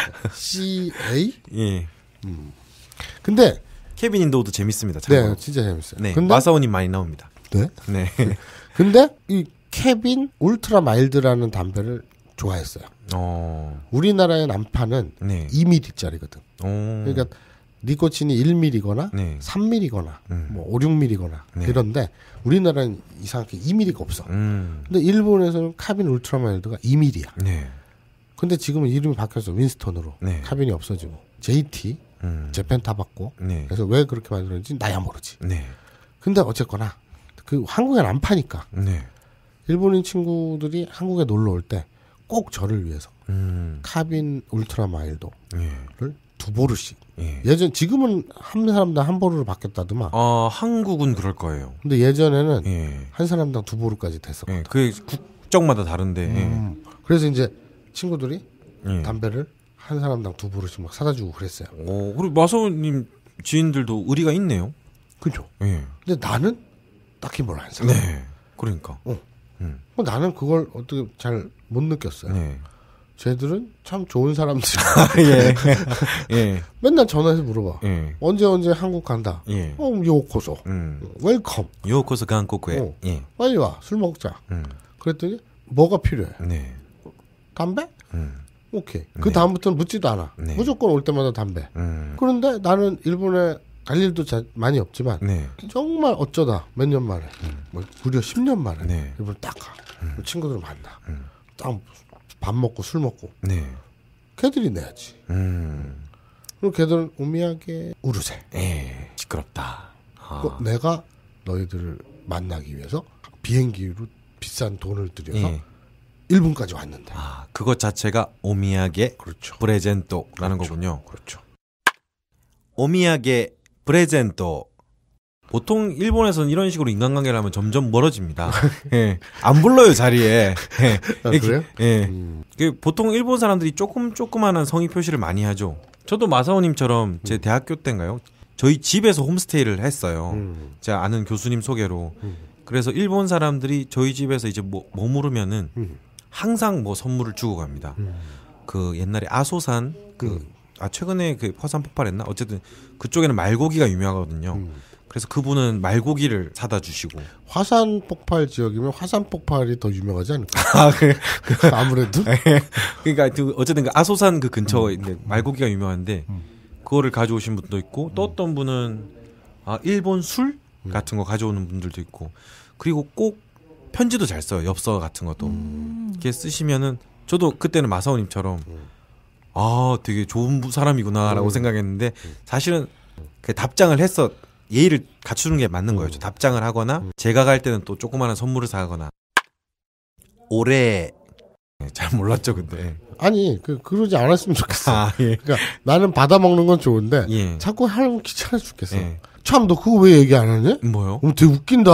C A. 예. 근데 케빈 인더우드 재밌습니다. 네, 참고로. 진짜 재밌어요. 네. 근데 마사오님 많이 나옵니다. 네. 네. 근데 이 케빈 울트라 마일드라는 담배를 좋아했어요. 어. 우리나라의 난파는 네. 이 밀리리짜리거든. 오. 그러니까 니코틴이 일 밀리리거나 네. 삼 밀리리거나 음. 뭐 오, 육 밀리리거나 네. 그런데 우리나라는 이상하게 이 밀리가 없어. 음. 근데 일본에서는 카빈 울트라 마일드가 이 밀리야. 네. 근데 지금은 이름이 바뀌었어. 윈스턴으로. 네. 카빈이 없어지고. 제이티 음. 재팬 타봤고. 네. 그래서 왜 그렇게 만들었는지 나야 모르지. 네. 근데 어쨌거나 그 한국엔 안 파니까 네. 일본인 친구들이 한국에 놀러 올 때 꼭 저를 위해서 음. 카빈 울트라 마일드를 예. 두 보루씩. 예. 예전 지금은 한 사람당 한 보루로 바뀌었다더만. 아, 한국은 그럴 거예요. 근데 예전에는 예. 한 사람당 두 보루까지 됐었거든. 예. 그게 국적마다 다른데. 음. 그래서 이제 친구들이 예. 담배를 한 사람당 두 보루씩 막 사다 주고 그랬어요. 오, 그리고 마사오님 지인들도 의리가 있네요. 그죠? 예. 근데 나는 딱히 뭘 안 사. 네. 그러니까. 어. 음. 뭐 나는 그걸 어떻게 잘 못 느꼈어요. 네. 쟤들은 참 좋은 사람들. 예. 예. 맨날 전화해서 물어봐. 예. 언제 언제 한국 간다. 예. 어, 요코소. 음. 웰컴. 요코스 한국에. 어. 예. 빨리 와. 술 먹자. 음. 그랬더니 뭐가 필요해? 네. 담배? 음. 오케이. 그 네. 다음부터는 묻지도 않아. 네. 무조건 올 때마다 담배. 음. 그런데 나는 일본에 갈 일도 자, 많이 없지만 네. 정말 어쩌다 몇 년 만에 음. 뭐 무려 십 년 만에 네. 일본 딱 가. 음. 친구들 만나. 음. 딱 밥 먹고 술 먹고. 네. 걔들이 내야지. 음. 그리고 걔들은 오미야게 우르세. 에 시끄럽다. 아. 그 내가 너희들을 만나기 위해서 비행기로 비싼 돈을 들여서 예. 일본까지 왔는데. 아, 그것 자체가 오미야게 그렇죠. 프레젠토라는 그렇죠. 거군요. 그렇죠. 오미야게 프레젠토. 보통 일본에서는 이런 식으로 인간관계를 하면 점점 멀어집니다. 예. 안 불러요, 자리에. 예. 아, 이렇게, 그래요? 예. 음. 그 보통 일본 사람들이 조금 조그마한 성의 표시를 많이 하죠. 저도 마사오님처럼 제 대학교 때인가요? 저희 집에서 홈스테이를 했어요. 음. 제가 아는 교수님 소개로. 음. 그래서 일본 사람들이 저희 집에서 이제 뭐, 머무르면은 음. 항상 뭐 선물을 주고 갑니다. 음. 그 옛날에 아소산 그 음. 아 최근에 그 화산 폭발했나? 어쨌든 그쪽에는 말고기가 유명하거든요. 음. 그래서 그분은 말고기를 사다 주시고. 화산 폭발 지역이면 화산 폭발이 더 유명하지 않을까? 아, 그래. 아무래도. 그러니까 그 어쨌든 그 아소산 그 근처에 음. 말고기가 유명한데 음. 그거를 가져오신 분도 있고 또 어떤 분은 아 일본 술 같은 거 가져오는 분들도 있고 그리고 꼭 편지도 잘 써요. 엽서 같은 것도 음. 이렇게 쓰시면은 저도 그때는 마사오님처럼 아 되게 좋은 사람이구나라고 음. 생각했는데 사실은 그 답장을 했어. 예의를 갖추는 게 맞는 거예요. 답장을 하거나 제가 갈 때는 또 조그마한 선물을 사거나. 올해 잘 몰랐죠, 근데. 아니, 그, 그러지 않았으면 좋겠어. 아, 예. 그러니까 나는 받아 먹는 건 좋은데 예. 자꾸 하려면 귀찮아 죽겠어. 예. 참, 너 그거 왜 얘기 안 하냐? 뭐요? 어, 되게 웃긴다.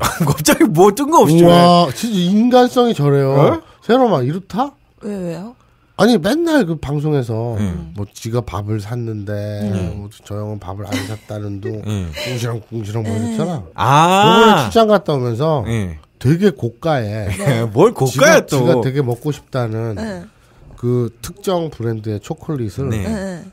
갑자기 뭐 뜬금없이 와, 진짜 인간성이 저래요. 어? 새로마 이렇다? 왜 왜요? 아니 맨날 그 방송에서 음. 뭐 지가 밥을 샀는데 음. 뭐 저 형은 밥을 안 샀다는 둥 예. 꿍시렁 꿍시렁 뭐 이랬잖아. 이번에 아. 출장 갔다 오면서 예. 되게 고가에 뭘 고가야 지가, 또. 지가 되게 먹고 싶다는 네. 그 특정 브랜드의 초콜릿을 네. 네.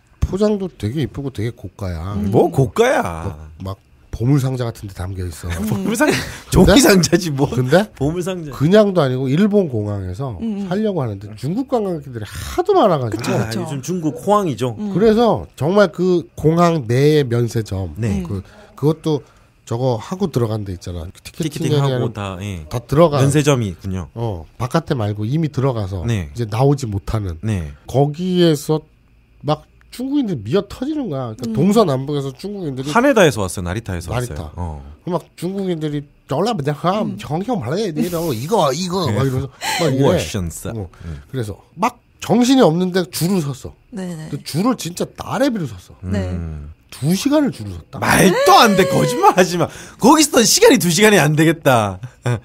포장도 되게 이쁘고 되게 고가야. 뭐 고가야. 막 보물 상자 같은 데 담겨 있어. 보물 상자, 조기 상자지 뭐. 근데 보물 상자. 그냥도 아니고 일본 공항에서 음. 살려고 하는데 중국 관광객들이 하도 많아가지고 아, 그쵸. 요즘 중국 호황이죠. 음. 그래서 정말 그 공항 내의 면세점 네. 그 그것도 저거 하고 들어간 데 있잖아. 티켓팅 티켓팅하고 얘기하는 다 예. 다 들어가. 면세점이 있군요. 어 바깥에 말고 이미 들어가서 네. 이제 나오지 못하는 네. 거기에서 막 중국인들 미어 터지는 거야. 그러니까 동서남북에서 중국인들이 하네다에서 왔어요. 나리타에서 나리타. 왔어요. 어. 막 중국인들이 졸라 그냥 함 정형 말해야 돼 이러고 이거 이거 막 이러면서 막 이래. 워션스. 어. 그래서 막 정신이 없는데 줄을 섰어. 네네. 그 줄을 진짜 나래비로 섰어. 네. 음. 두 시간을 줄을 섰다. 말도 안 돼. 거짓말 하지 마. 거기서 시간이 두 시간이 안 되겠다.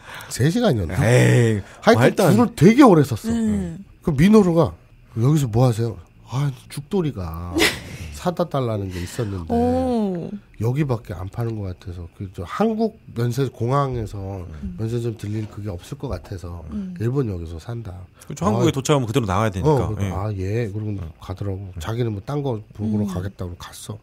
세 시간이었나? 에이. 하여튼 말도 안 줄을 되게 오래 섰어. 음. 그 민호루가 여기서 뭐 하세요? 아 죽돌이가 사다 달라는 게 있었는데 오. 여기밖에 안 파는 것 같아서 그 저 한국 면세 공항에서 음. 면세점 들릴 그게 없을 것 같아서 일본 여기서 산다. 그렇죠. 한국에 아, 도착하면 그대로 나와야 되니까. 어, 그러니까 예. 아 예. 그러고 가더라고. 자기는 뭐 딴 거 보러 가겠다고 갔어.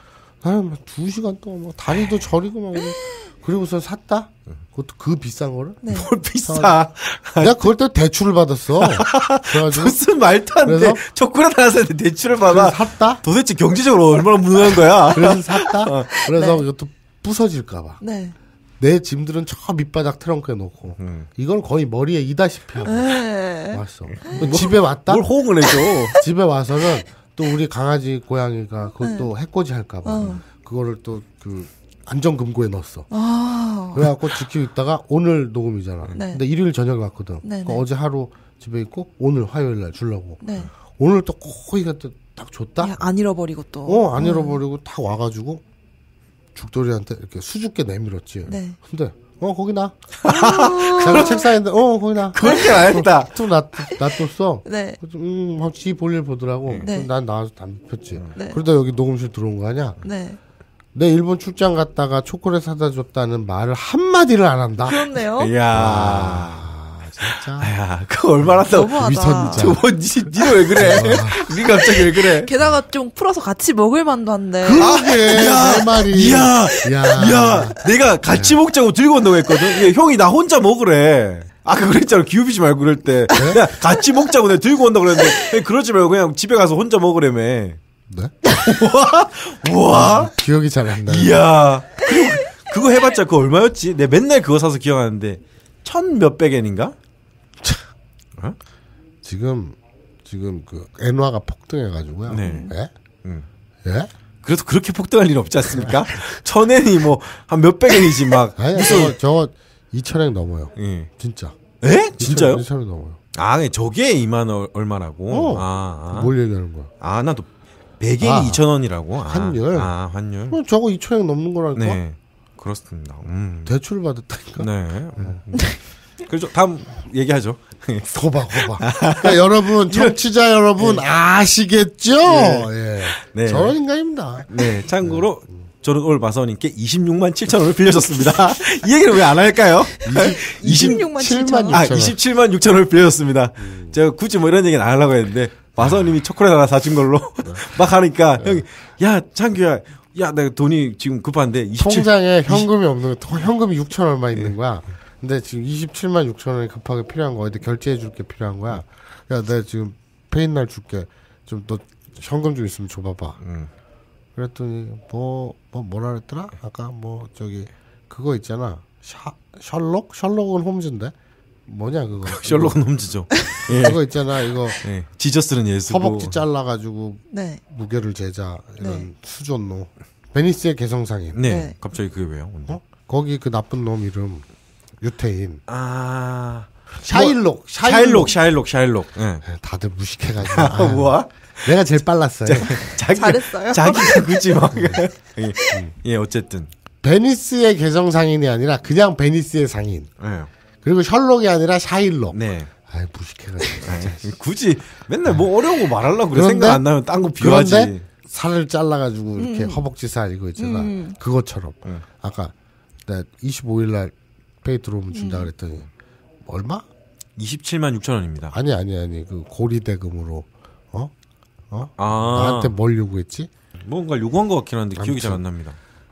나는 막 두 시간 동안 막 다리도 저리고 막 이러고. 그리고서 샀다. 그것도 그 비싼 거를. 네. 뭘 비싸. 내가 그걸 또 대출을 받았어. 그래가지고 무슨 말도 안 돼. 그래서? 초콜릿 하나 사는데 대출을 그래서 받아. 샀다. 도대체 경제적으로 얼마나 무능한 거야? 그래서 샀다. 어. 그래서 네. 이것도 부서질까봐. 네. 내 짐들은 저 밑바닥 트렁크에 놓고 음. 이건 거의 머리에 이다시피 하고 네. 왔어. 그 집에 왔다. 뭘 호응을 해줘. 집에 와서는 또 우리 강아지 고양이가 그것도 해코지 할까봐 어. 그거를 또 그 안전금고에 넣었어. 아. 그래갖고 지키고 있다가 오늘 녹음이잖아. 네. 근데 일요일 저녁에 왔거든. 네, 그러니까 네. 어제 하루 집에 있고 오늘 화요일 날 주려고. 네. 오늘 또 거기가 또 딱 줬다. 야, 안 잃어버리고 또. 어, 안 잃어버리고 딱 와가지고 죽돌이한테 이렇게 수줍게 내밀었지. 네. 근데 어 거기 나. 자기 책상인데 어 거기 나. 그렇게 안 했다. 또 놔, 놔뒀어. 네. 음, 막 지 볼일 보더라고. 네. 난 나와서 담배 폈지. 네. 그러다 여기 녹음실 들어온 거 아니야? 네. 내 일본 출장 갔다가 초콜릿 사다 줬다는 말을 한마디를 안 한다. 그렇네요. 이야. 아, 진짜. 야, 그거 얼마나 더 너무하다. 위선자. 저거 니, 니가 왜 그래? 니 갑자기 왜 그래? 게다가 좀 풀어서 같이 먹을 만도 한데. 그게 야, 내 말이. 이야, 야, 야, 내가 같이 먹자고 들고 온다고 했거든. 이게 형이 나 혼자 먹으래. 아까 그랬잖아. 기우비지 말고 그럴 때. 내가 같이 먹자고 내가 들고 온다고 그랬는데 그러지 말고 그냥 집에 가서 혼자 먹으래며. 네? 우와. 기억이 잘 안 나. 이야. 그리고 그거 해봤자 그거 얼마였지? 내 맨날 그거 사서 기억하는데 천 몇백 엔인가? 어? 지금 지금 그 엔화가 폭등해가지고요. 네. 예? 응. 예? 그래도 그렇게 폭등할 일 없지 않습니까? 천 엔이 뭐 한 몇백 엔이지 막. 아니 저거 저거 이천 엔 넘어요. 예. 진짜. 에? 진짜요? 이천 엔 넘어요. 아, 저게 이만 원 얼마라고? 어. 아, 아. 뭘 얘기하는 거야? 아, 나도 백 엔이 아, 이천 원이라고. 아, 환율? 아, 환율. 어, 저거 이천 엔 넘는 거라니까. 네. 그렇습니다. 음. 대출 받았다니까. 네. 음. 그렇죠. 다음 얘기하죠. 거봐, 거봐. 그러니까 여러분, 청취자 여러분 아시겠죠? 예. 네. 저런 인간입니다. 네. 참고로 저는 오늘 마사오님께 이십육만 칠천 원을 빌려줬습니다. 이 얘기를 왜 안 할까요? 이십육만 칠천 원. 아, 이십칠만 육천 원을 빌려줬습니다. 제가 굳이 뭐 이런 얘기는 안 하려고 했는데 마사오님이 초콜릿 하나 사준 걸로 막 하니까 형이 야 창규야, 야 내가 돈이 지금 급한데 이십칠 통장에 현금이 없는 거, 현금이 육천 얼마 있는 거야. 근데 지금 이십칠만 육천 원이 급하게 필요한 거야. 근데 결제해 줄 게 필요한 거야. 야, 내가 지금 페인 날 줄게. 좀 너 현금 좀 있으면 줘봐봐. 음. 그랬더니 뭐, 뭐 뭐라 그랬더라? 아까 뭐 저기 그거 있잖아. 샤, 셜록? 셜록은 홈즈인데 뭐냐 그거. 셜록은 홈즈죠. 예. 그거 있잖아. 이거 예. 지저스는 예수고. 허벅지 잘라가지고 네. 무게를 재자 이런 네. 수존노. 베니스의 개성상인. 네. 네. 갑자기 그게 왜요? 근데? 어? 거기 그 나쁜 놈 이름 유태인. 아. 샤일록. 샤일록, 샤일록, 샤일록. 예. 네, 다들 무식해가지고. 아, 뭐야? 내가 제일 빨랐어요. 자기, 잘했어요. 자기가 굳이 막. 예. 예, 어쨌든. 베니스의 개성 상인이 아니라 그냥 베니스의 상인. 예. 그리고 셜록이 아니라 샤일록. 네. 아이 무식해가지고. 아이, 굳이 맨날 뭐 어려운 거 말하려고 그래. 그런데- 생각 안 나면 딴 거 비워야지. 그런데 살을 잘라가지고 이렇게 음. 허벅지 살 이거 있잖아. 음. 그것처럼. 음. 아까 내가 이십오 일 날 페이 들어오면 준다 그랬더니 얼마? 이십칠만 육천 원입니다. 아니 아니 아니 그 고리 대금으로 어? 어? 아. 나한테 뭘 요구했지? 뭔가 요구한 것 같긴 한데 기억이 아무튼. 잘 안 납니다.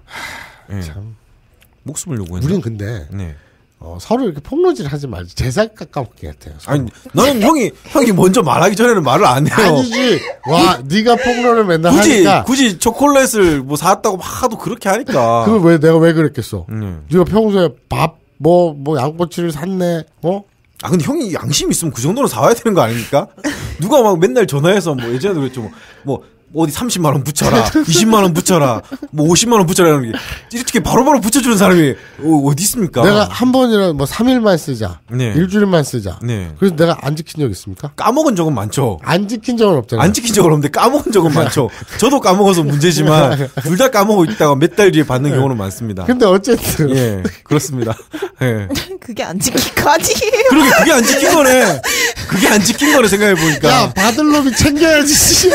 예. 참. 목숨을 요구했나? 우린 근데 네. 어, 서로 이렇게 폭로질 하지 말지. 제사 깎아먹기 같아요. 서로. 아니 나는 형이 형이 먼저 말하기 전에는 말을 안 해요. 아니지. 와, 네가 폭로를 맨날 굳이 하니까. 굳이 초콜릿을 뭐 사왔다고 막 하도 그렇게 하니까. 그걸 왜 내가 왜 그랬겠어? 네. 네가 평소에 밥 뭐 뭐 양꼬치를 샀네. 어? 아 근데 형이 양심 있으면 그 정도는 사와야 되는 거 아닙니까? 누가 막 맨날 전화해서 뭐 예전에도 그랬죠. 뭐, 뭐 어디 삼십만 원 붙여라, 이십만 원 붙여라, 뭐 오십만 원 붙여라 이런 게 이렇게 바로바로 붙여주는 사람이 어, 어디 있습니까? 내가 한 번이라 뭐 삼 일만 쓰자. 네. 일주일만 쓰자. 네. 그래서 내가 안 지킨 적 있습니까? 까먹은 적은 많죠. 안 지킨 적은 없잖아. 안 지킨 적은 없는데 까먹은 적은 많죠. 저도 까먹어서 문제지만 둘 다 까먹고 있다가 몇 달 뒤에 받는 경우는 많습니다. 근데 어쨌든 예, 그렇습니다. 예. 그게 안 지킬 거 아니에요. 그러게 그게 안 지킨 거네. 그게 안 지킨 거네 생각해 보니까. 야, 받을 놈이 챙겨야지. 씨.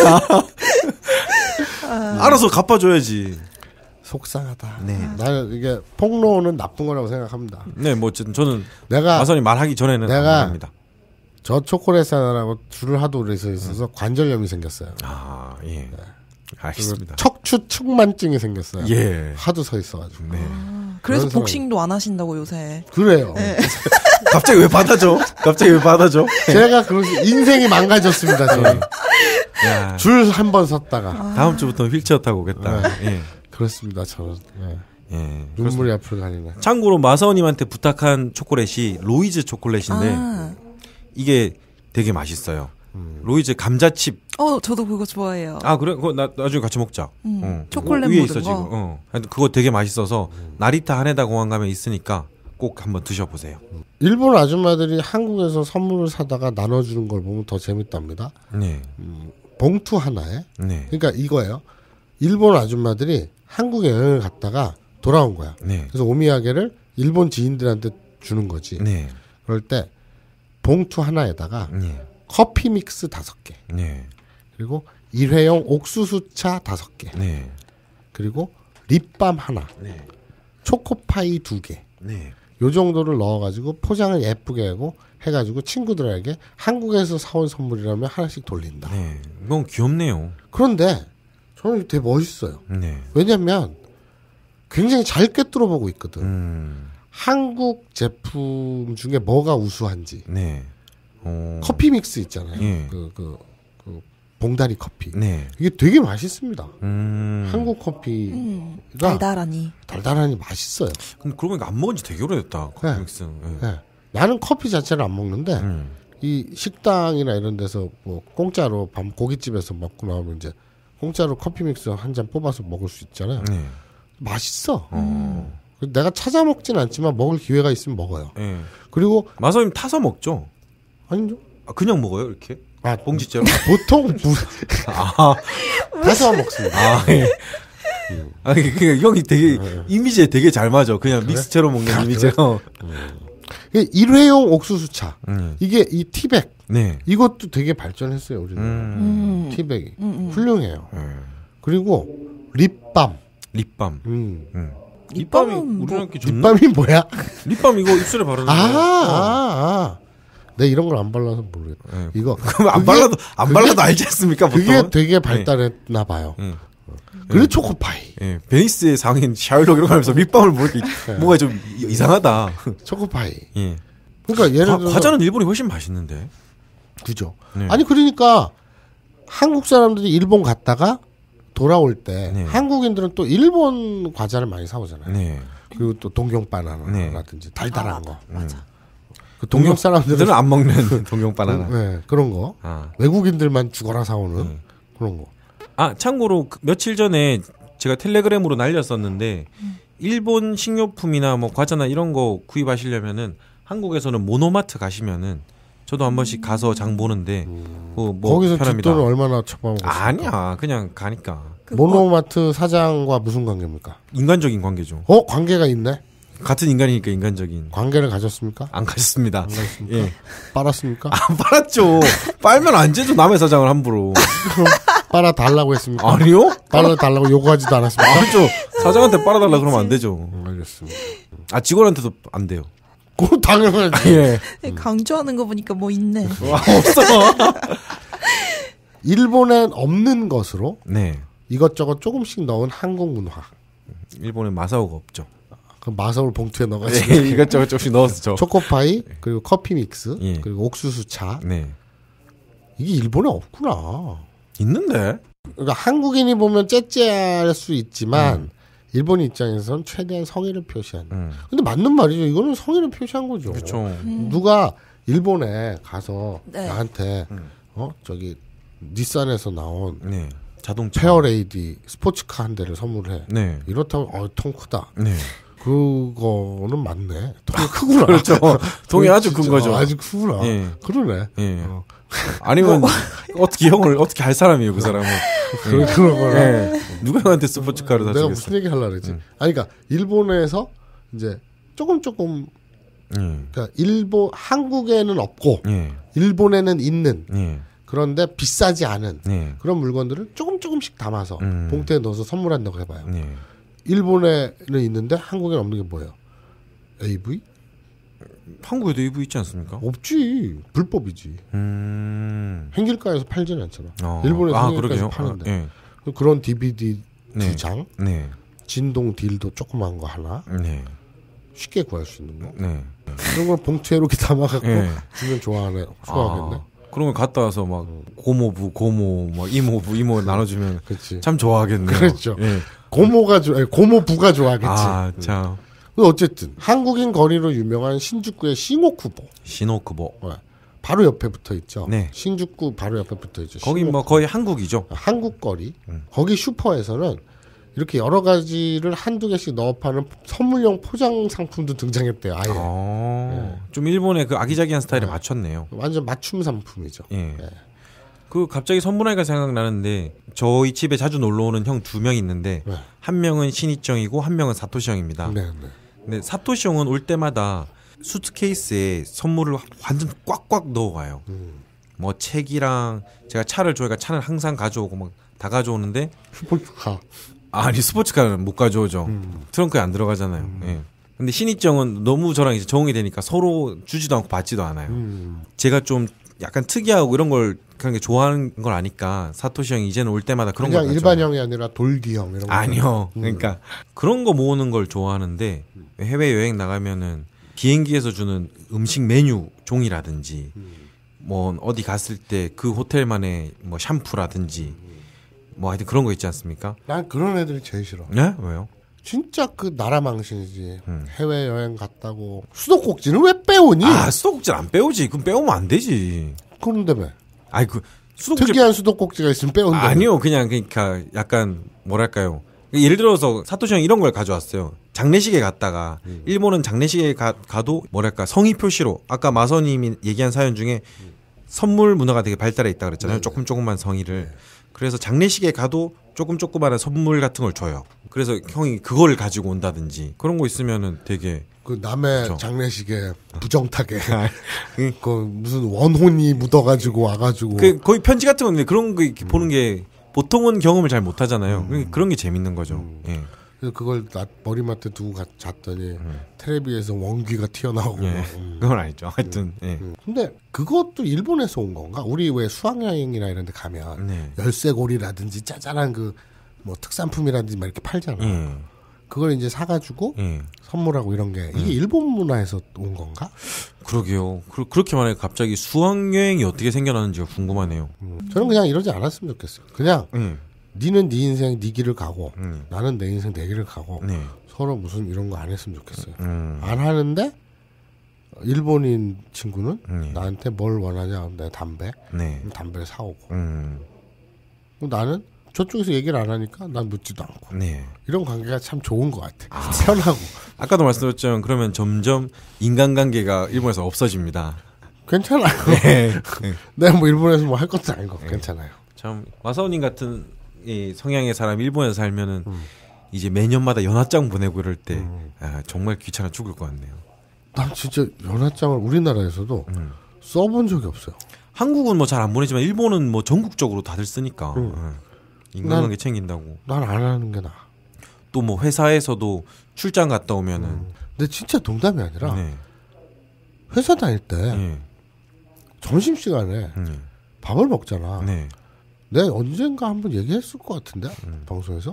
알아서 갚아줘야지. 속상하다. 네. 나는 이게 폭로는 나쁜 거라고 생각합니다. 네, 뭐 어쨌든 저는 내가 마선이 말하기 전에는 내가 안 합니다. 저 초콜릿 사느라고 줄을 하도 오래 서 있어서 관절염이 생겼어요. 아, 예. 그리고 알겠습니다. 척추 측만증이 생겼어요. 예. 하도 서 있어가지고. 네. 그래서 그런 사람. 복싱도 안 하신다고 요새. 그래요. 갑자기 왜 받아줘? 갑자기 왜 받아줘? 제가 그런 인생이 망가졌습니다. 저는 야, 줄 한 번 섰다가 다음 주부터는 휠체어 타고 오겠다. 예. 그렇습니다. 저는 예. 예. 눈물이 앞을 가리네. 참고로 마사오님한테 부탁한 초콜릿이 로이즈 초콜릿인데 아. 이게 되게 맛있어요. 로이즈 감자칩. 어, 저도 그거 좋아해요. 아 그래? 그거 나 나중에 같이 먹자. 음, 어. 초콜릿 위에 묻은 있어 거? 지금. 어. 하여튼 그거 되게 맛있어서 나리타 하네다 공항 가면 있으니까 꼭 한번 드셔보세요. 일본 아줌마들이 한국에서 선물을 사다가 나눠주는 걸 보면 더 재밌답니다. 네. 봉투 하나에. 네. 그러니까 이거예요. 일본 아줌마들이 한국에 여행을 갔다가 돌아온 거야. 네. 그래서 오미야게를 일본 지인들한테 주는 거지. 네. 그럴 때 봉투 하나에다가 네. 커피 믹스 다섯 개, 네. 그리고 일회용 옥수수차 다섯 개, 네. 그리고 립밤 하나, 네. 초코파이 두 개. 네. 요 정도를 넣어가지고 포장을 예쁘게 하고 해가지고 친구들에게 한국에서 사온 선물이라면 하나씩 돌린다. 네. 너무 귀엽네요. 그런데 저는 되게 멋있어요. 네. 왜냐면 굉장히 잘 꿰뚫어보고 있거든. 음. 한국 제품 중에 뭐가 우수한지. 네. 어. 커피 믹스 있잖아요. 예. 그, 그, 그 봉다리 커피. 네. 이게 되게 맛있습니다. 음. 한국 커피가 음, 달달하니. 달달하니 맛있어요. 근데 그러고 보니까 안 먹은 지 되게 오래됐다. 커피 네. 믹스. 네. 네. 나는 커피 자체를 안 먹는데 음. 이 식당이나 이런 데서 뭐 공짜로 밤 고깃집에서 먹고 나오면 이제 공짜로 커피 믹스 한 잔 뽑아서 먹을 수 있잖아요. 네. 맛있어. 어. 내가 찾아 먹진 않지만 먹을 기회가 있으면 먹어요. 네. 그리고 마사님 타서 먹죠? 아니죠. 아, 그냥 먹어요 이렇게? 아, 봉지째로? 보통 무, 아, 타서 먹습니다. 아, 예. 아, 그 형이 되게 이미지에 되게 잘 맞아. 그냥 믹스처럼 먹는 아, 이미지로. 일회용 옥수수차. 음. 이게 이 티백. 네. 이것도 되게 발전했어요. 우리는. 음. 음. 티백이 음, 음. 훌륭해요. 음. 그리고 립밤. 립밤. 음. 음. 립밤은 립밤이 뭐- 우리나라 좋나? 립밤이 뭐야? 립밤 이거 입술에 바르는 아, 거. 아, 아. 내가 이런 걸 안 발라서 모르겠다. 네. 이거 그럼 안 그게- 발라도 안 그게- 발라도 알지 않습니까? 보통. 그게 되게 발달했나 봐요. 예. 그리고 초코파이. 예. 베니스의 상인 샤일록 이런 거 하면서 립밤을 모르게 뭔가 좀 이상하다. 초코파이. 예. 그러니까 예를 과, 들어 과자는 일본이 훨씬 맛있는데. 그죠. 네. 아니 그러니까 한국 사람들이 일본 갔다가 돌아올 때 네. 한국인들은 또 일본 과자를 많이 사오잖아요. 네. 그리고 또 동경 바나나라든지 달달한 아, 거. 맞아. 그 동경 사람들은 들은 안 먹는 동경 바나나. 네, 그런 거. 아. 외국인들만 죽어라 사오는 네. 그런 거. 아, 참고로 그 며칠 전에 제가 텔레그램으로 날렸었는데 일본 식료품이나 뭐 과자나 이런 거 구입하시려면은 한국에서는 모노마트 가시면은 저도 한 번씩 가서 장 보는데 그 뭐 거기서 편합니다. 뒷돈을 얼마나 처방하고 아니야, 그냥 가니까 그 뭐- 모노마트 사장과 무슨 관계입니까? 인간적인 관계죠. 어 관계가 있네. 같은 인간이니까 인간적인. 관계를 가졌습니까? 안 가셨습니다. 안 가졌습니까? 예, 빨았습니까? 안 빨았죠. 빨면 안 재죠 남의 사장을 함부로. 빨아 달라고 했습니까? 아니요? 빨아 달라고 요구하지도 않았습니까? 아니죠. 사장한테 빨아달라 그러면 안 되죠. 음, 알겠습니다. 아 직원한테도 안 돼요. 그건 당연하지. 예. 강조하는 거 보니까 뭐 있네. 와, 없어. 일본엔 없는 것으로 네. 이것저것 조금씩 넣은 한국 문화. 일본에 마사오가 없죠. 그 마서울 봉투에 넣어가지고 네, 이것저것 조금씩 넣었죠. 초코파이 그리고 커피 믹스 예. 그리고 옥수수 차 네. 이게 일본에 없구나. 있는데? 그러니까 한국인이 보면 째째할 수 있지만 일본 입장에선 최대한 성의를 표시하는. 음. 근데 맞는 말이죠. 이거는 성의를 표시한 거죠. 그렇죠. 누가 일본에 가서 네. 나한테 음. 어 저기 닛산에서 나온 네. 자동차. 페어레이디 스포츠카 한 대를 선물해. 네. 이렇다면 어통 크다. 네. 그거는 맞네. 통이 크구나. 그렇죠. 통이 아주 큰 진짜 거죠. 아주 크구나. 예. 그러네. 예. 어. 아니면 어떻게 형을 어떻게 할 사람이에요, 그 사람은. 그런 그런 거나. 예. 누가 형한테 스포츠카를 내가 사주겠어? 무슨 얘기 하려고 그랬지? 음. 아니 그러니까 일본에서 이제 조금 조금 예. 그러니까 일본 한국에는 없고 예. 일본에는 있는 예. 그런데 비싸지 않은 예. 그런 물건들을 조금 조금씩 담아서 음. 봉투에 넣어서 선물한다고 해봐요. 예. 일본에는 있는데 한국에는 없는 게 뭐예요? 에이브이? 한국에도 이브 있지 않습니까? 없지. 불법이지. 음. 행길가에서 팔지는 않잖아. 어. 일본에서 아, 행길가에서 그러게요. 파는데. 아, 예. 그런 디비디 네. 두 장, 네. 진동 딜도 조그만 거 하나 네. 쉽게 구할 수 있는 거. 네. 그런 걸 봉투에 이렇게 담아갖고 예. 주면 좋아하네. 좋아하겠네. 아, 그런 거 갔다 와서 막 고모부, 고모, 막 이모부, 이모 나눠주면 그렇지. 참 좋아하겠네요. 그렇죠. 예. 고모가 좋아, 고모부가 좋아하겠지. 아, 참. 근데 어쨌든 한국인 거리로 유명한 신주쿠의 시모쿠보. 시노쿠보. 네. 바로 옆에 붙어 있죠. 네. 신주쿠 바로 옆에 붙어 있죠. 거기 뭐 시모쿠보. 거의 한국이죠. 한국 거리. 음. 거기 슈퍼에서는 이렇게 여러 가지를 한두 개씩 넣어 파는 선물용 포장 상품도 등장했대요. 아예. 어, 좀 일본의 그 아기자기한 스타일에 네. 맞췄네요. 완전 맞춤 상품이죠. 예. 네. 그 갑자기 선물하니까 생각나는데 저희 집에 자주 놀러 오는 형 두 명 있는데 네. 한 명은 신이정이고 한 명은 사토시 형입니다. 네, 네. 근데 사토시 형은 올 때마다 수트케이스에 선물을 완전 꽉꽉 넣어가요. 음. 뭐 책이랑 제가 차를 좋아해가 차는 항상 가져오고 막 다 가져오는데 스포츠카. 아니 스포츠카는 못 가져오죠. 음. 트렁크에 안 들어가잖아요. 음. 예. 근데 신입정은 너무 저랑 이제 적응이 되니까 서로 주지도 않고 받지도 않아요. 음. 제가 좀 약간 특이하고 이런 걸 그런 게 좋아하는 걸 아니까 사토시 형이 이제는 올 때마다 그런 걸 그냥 가져와요. 일반형이 아니라 돌기형 이런 거. 아니요. 음. 그러니까 그런 거 모으는 걸 좋아하는데 해외 여행 나가면은 비행기에서 주는 음식 메뉴 종이라든지 음. 뭐 어디 갔을 때 그 호텔만의 뭐 샴푸라든지 뭐 하여튼 그런 거 있지 않습니까? 난 그런 애들이 제일 싫어. 네? 왜요? 진짜 그 나라 망신이지. 음. 해외 여행 갔다고 수도꼭지는 왜 빼오니? 아 수도꼭지 안 빼오지. 그럼 빼오면 안 되지. 그런데 왜? 아이 그 수도꼭지 특이한 수도꼭지가 있으면 빼온다. 아니요, 그냥 그러니까 약간 뭐랄까요. 예를 들어서 사토시 형이 이런 걸 가져왔어요. 장례식에 갔다가 음. 일본은 장례식에 가, 가도 뭐랄까 성의 표시로 아까 마서님이 얘기한 사연 중에 음. 선물 문화가 되게 발달해 있다 그랬잖아요. 네네. 조금 조금만 성의를. 네. 그래서 장례식에 가도 조금 조그마한 선물 같은 걸 줘요. 그래서 형이 그걸 가지고 온다든지 그런 거 있으면은 되게 그 남의 그렇죠. 장례식에 부정타게 그 무슨 원혼이 묻어가지고 와가지고 그 거의 편지 같은 건데 그런 거 이렇게 음. 보는 게 보통은 경험을 잘 못하잖아요. 음. 그런 게 재밌는 거죠. 음. 예. 그래서 그걸 나 머리맡에 두고 가, 잤더니 음. 텔레비에서 원귀가 튀어나오고 예. 음. 그건 아니죠. 하여튼 예. 음. 근데 그것도 일본에서 온 건가? 우리 왜 수학여행이나 이런 데 가면 네. 열쇠고리라든지 짜잘한 그 뭐 특산품이라든지 막 이렇게 팔잖아. 예. 그걸 이제 사가지고 예. 선물하고 이런 게 이게 음. 일본 문화에서 온 건가? 그러게요. 그, 그렇게 말해 갑자기 수학여행이 어떻게 생겨나는지가 궁금하네요. 음. 저는 그냥 이러지 않았으면 좋겠어요. 그냥 음. 니는 네 인생 네 길을 가고 음. 나는 내 인생 내 길을 가고 네. 서로 무슨 이런 거 안 했으면 좋겠어요. 음. 안 하는데 일본인 친구는 음. 나한테 뭘 원하냐? 내 담배. 네. 담배를 사오고. 음. 나는 저쪽에서 얘기를 안 하니까 난 묻지도 않고. 네. 이런 관계가 참 좋은 것 같아. 아. 편하고. 아까도 말씀드렸지만 그러면 점점 인간관계가 일본에서 없어집니다. 괜찮아요. 네. 네. 내가 뭐 일본에서 뭐 할 것도 아니고 네. 괜찮아요. 참 마사오님 같은 이 성향의 사람 일본에서 살면은 음. 이제 매년마다 연하장 보내고 이럴 때 음. 아, 정말 귀찮아 죽을 것 같네요. 난 진짜 연하장을 우리나라에서도 음. 써본 적이 없어요. 한국은 뭐 잘 안 보내지만 일본은 뭐 전국적으로 다들 쓰니까 음. 음. 인간관계 챙긴다고. 난 안 하는 게 나아. 또 뭐 회사에서도 출장 갔다 오면은. 음. 근데 진짜 농담이 아니라 네. 회사 다닐 때 네. 점심 시간에 네. 밥을 먹잖아. 네. 내가 언젠가 한번 얘기했을 것 같은데 음. 방송에서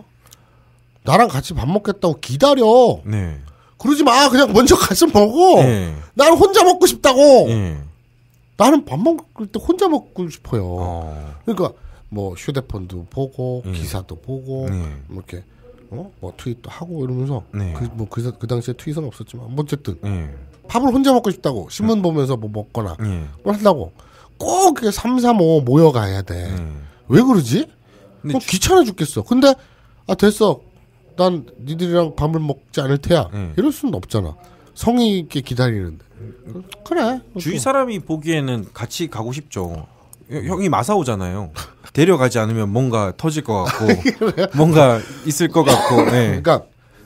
나랑 같이 밥 먹겠다고 기다려. 네. 그러지 마. 그냥 먼저 가서 먹어. 네. 나는 혼자 먹고 싶다고. 네. 나는 밥 먹을 때 혼자 먹고 싶어요. 어. 그러니까 뭐 휴대폰도 보고 네. 기사도 보고 네. 뭐 이렇게 어? 뭐 트윗도 하고 이러면서 네. 그 뭐 그 그 당시에 트윗은 없었지만 뭐 어쨌든 네. 밥을 혼자 먹고 싶다고 신문 보면서 뭐 먹거나 네. 뭐 한다고 꼭 이렇게 삼, 삼, 오 모여가야 돼. 네. 왜 그러지? 근데 주... 귀찮아 죽겠어. 근데 아 됐어. 난 니들이랑 밥을 먹지 않을 테야. 네. 이럴 수는 없잖아. 성의 있게 기다리는데. 그래. 주위 사람이 보기에는 같이 가고 싶죠. 형이 마사오잖아요. 데려가지 않으면 뭔가 터질 것 같고 뭔가 있을 것 같고. 네. 그러니까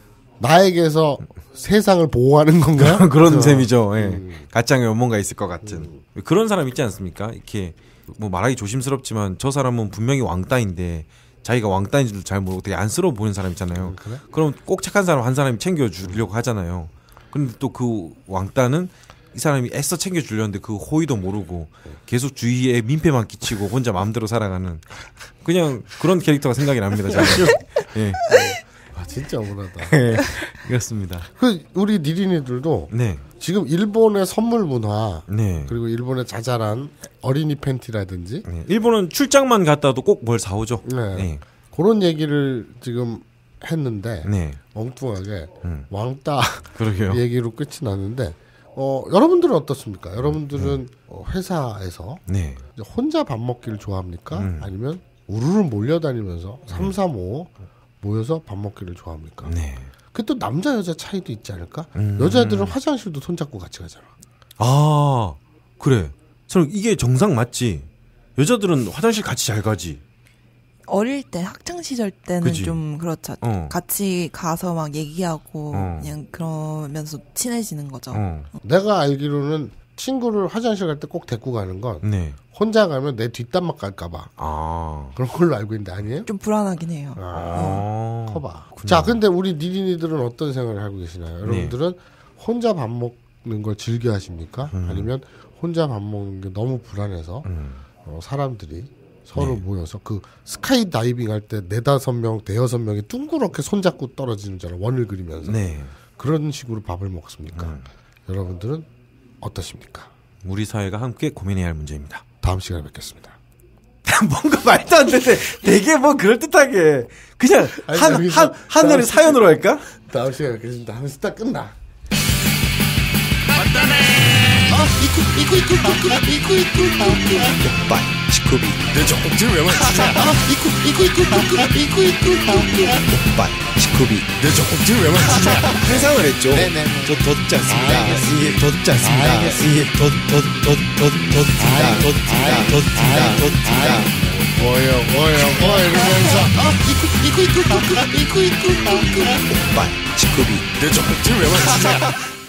나에게서 세상을 보호하는 건가요? 그런 그렇죠. 셈이죠. 네. 음. 가짱에 뭔가 있을 것 같은 음. 그런 사람 있지 않습니까? 이렇게 뭐 말하기 조심스럽지만 저 사람은 분명히 왕따인데 자기가 왕따인지도 잘 모르고 되게 안쓰러워 보이는 사람 있잖아요. 음, 그래? 그럼 꼭 착한 사람 한 사람이 챙겨주려고 하잖아요. 근데 또 그 왕따는 이 사람이 애써 챙겨주려는데 그 호의도 모르고 계속 주위에 민폐만 끼치고 혼자 마음대로 살아가는 그냥 그런 캐릭터가 생각이 납니다. 저는. 예. 아 진짜 억울하다. 네, 그렇습니다. 그 우리 니린이들도 네. 지금 일본의 선물 문화 네. 그리고 일본의 자잘한 어린이 팬티라든지 네. 일본은 출장만 갔다도 꼭 뭘 사오죠. 네. 네. 그런 얘기를 지금 했는데 네. 엉뚱하게 음. 왕따 그러게요. 얘기로 끝이 났는데 어, 여러분들은 어떻습니까? 여러분들은 음. 어, 회사에서 네. 혼자 밥 먹기를 좋아합니까? 음. 아니면 우르르 몰려다니면서 삼, 삼, 오 모여서 밥 먹기를 좋아합니까? 네. 그 또 남자 여자 차이도 있지 않을까? 음. 여자들은 화장실도 손잡고 같이 가잖아. 아 그래. 저는 이게 정상 맞지. 여자들은 화장실 같이 잘 가지. 어릴 때 학창 시절 때는 그치? 좀 그렇죠. 어. 같이 가서 막 얘기하고 어. 그냥 그러면서 친해지는 거죠. 어. 내가 알기로는 친구를 화장실 갈 때 꼭 데리고 가는 건 네. 혼자 가면 내 뒷담막 갈까봐 아. 그런 걸로 알고 있는데 아니에요? 좀 불안하긴 해요. 아. 어. 커봐. 자, 근데 우리 니린이들은 어떤 생각을 하고 계시나요? 네. 여러분들은 혼자 밥 먹는 걸 즐겨 하십니까? 음. 아니면 혼자 밥 먹는 게 너무 불안해서 음. 어, 사람들이 서로 네. 모여서 그 스카이 다이빙 할 때 네다섯 명, 대여섯 명이 둥그렇게 손잡고 떨어지는 줄 원을 그리면서 네. 그런 식으로 밥을 먹습니까? 음. 여러분들은 어떠십니까? 우리 사회가 함께 고민해야 할 문제입니다. 다음 시간에 뵙겠습니다. 뭔가 말도 안 되는데 되게 뭐 그럴듯하게 그냥 아니, 한, 아니, 한, 하늘을 사연으로 할까? 다음 시간에 뵙겠습니다 하면서 딱 끝나. 이쿠 이쿠 이쿠 이쿠 이쿠 이쿠 역발 치쿠비 내 젖꼭지를 왜 만지냐 이쿠 이쿠 이쿠 이쿠 이쿠 이쿠 역발 치쿠비 내 젖꼭지를 왜 만지냐 회상을 했죠. 네네. 저 더 듣지 않습니다. 알겠습니다. 예, 더 듣지 않습니다. 알겠습니다. 예, 더, 더, 더, 더, 더 듣습니다. 더 듣습니다. 더 듣습니다. 더 듣습니다. 뭐요 뭐요 뭐 이러면서 이쿠 이쿠 이쿠 이쿠 이쿠 이쿠 역발 치쿠비 내 젖꼭지를 왜 만지냐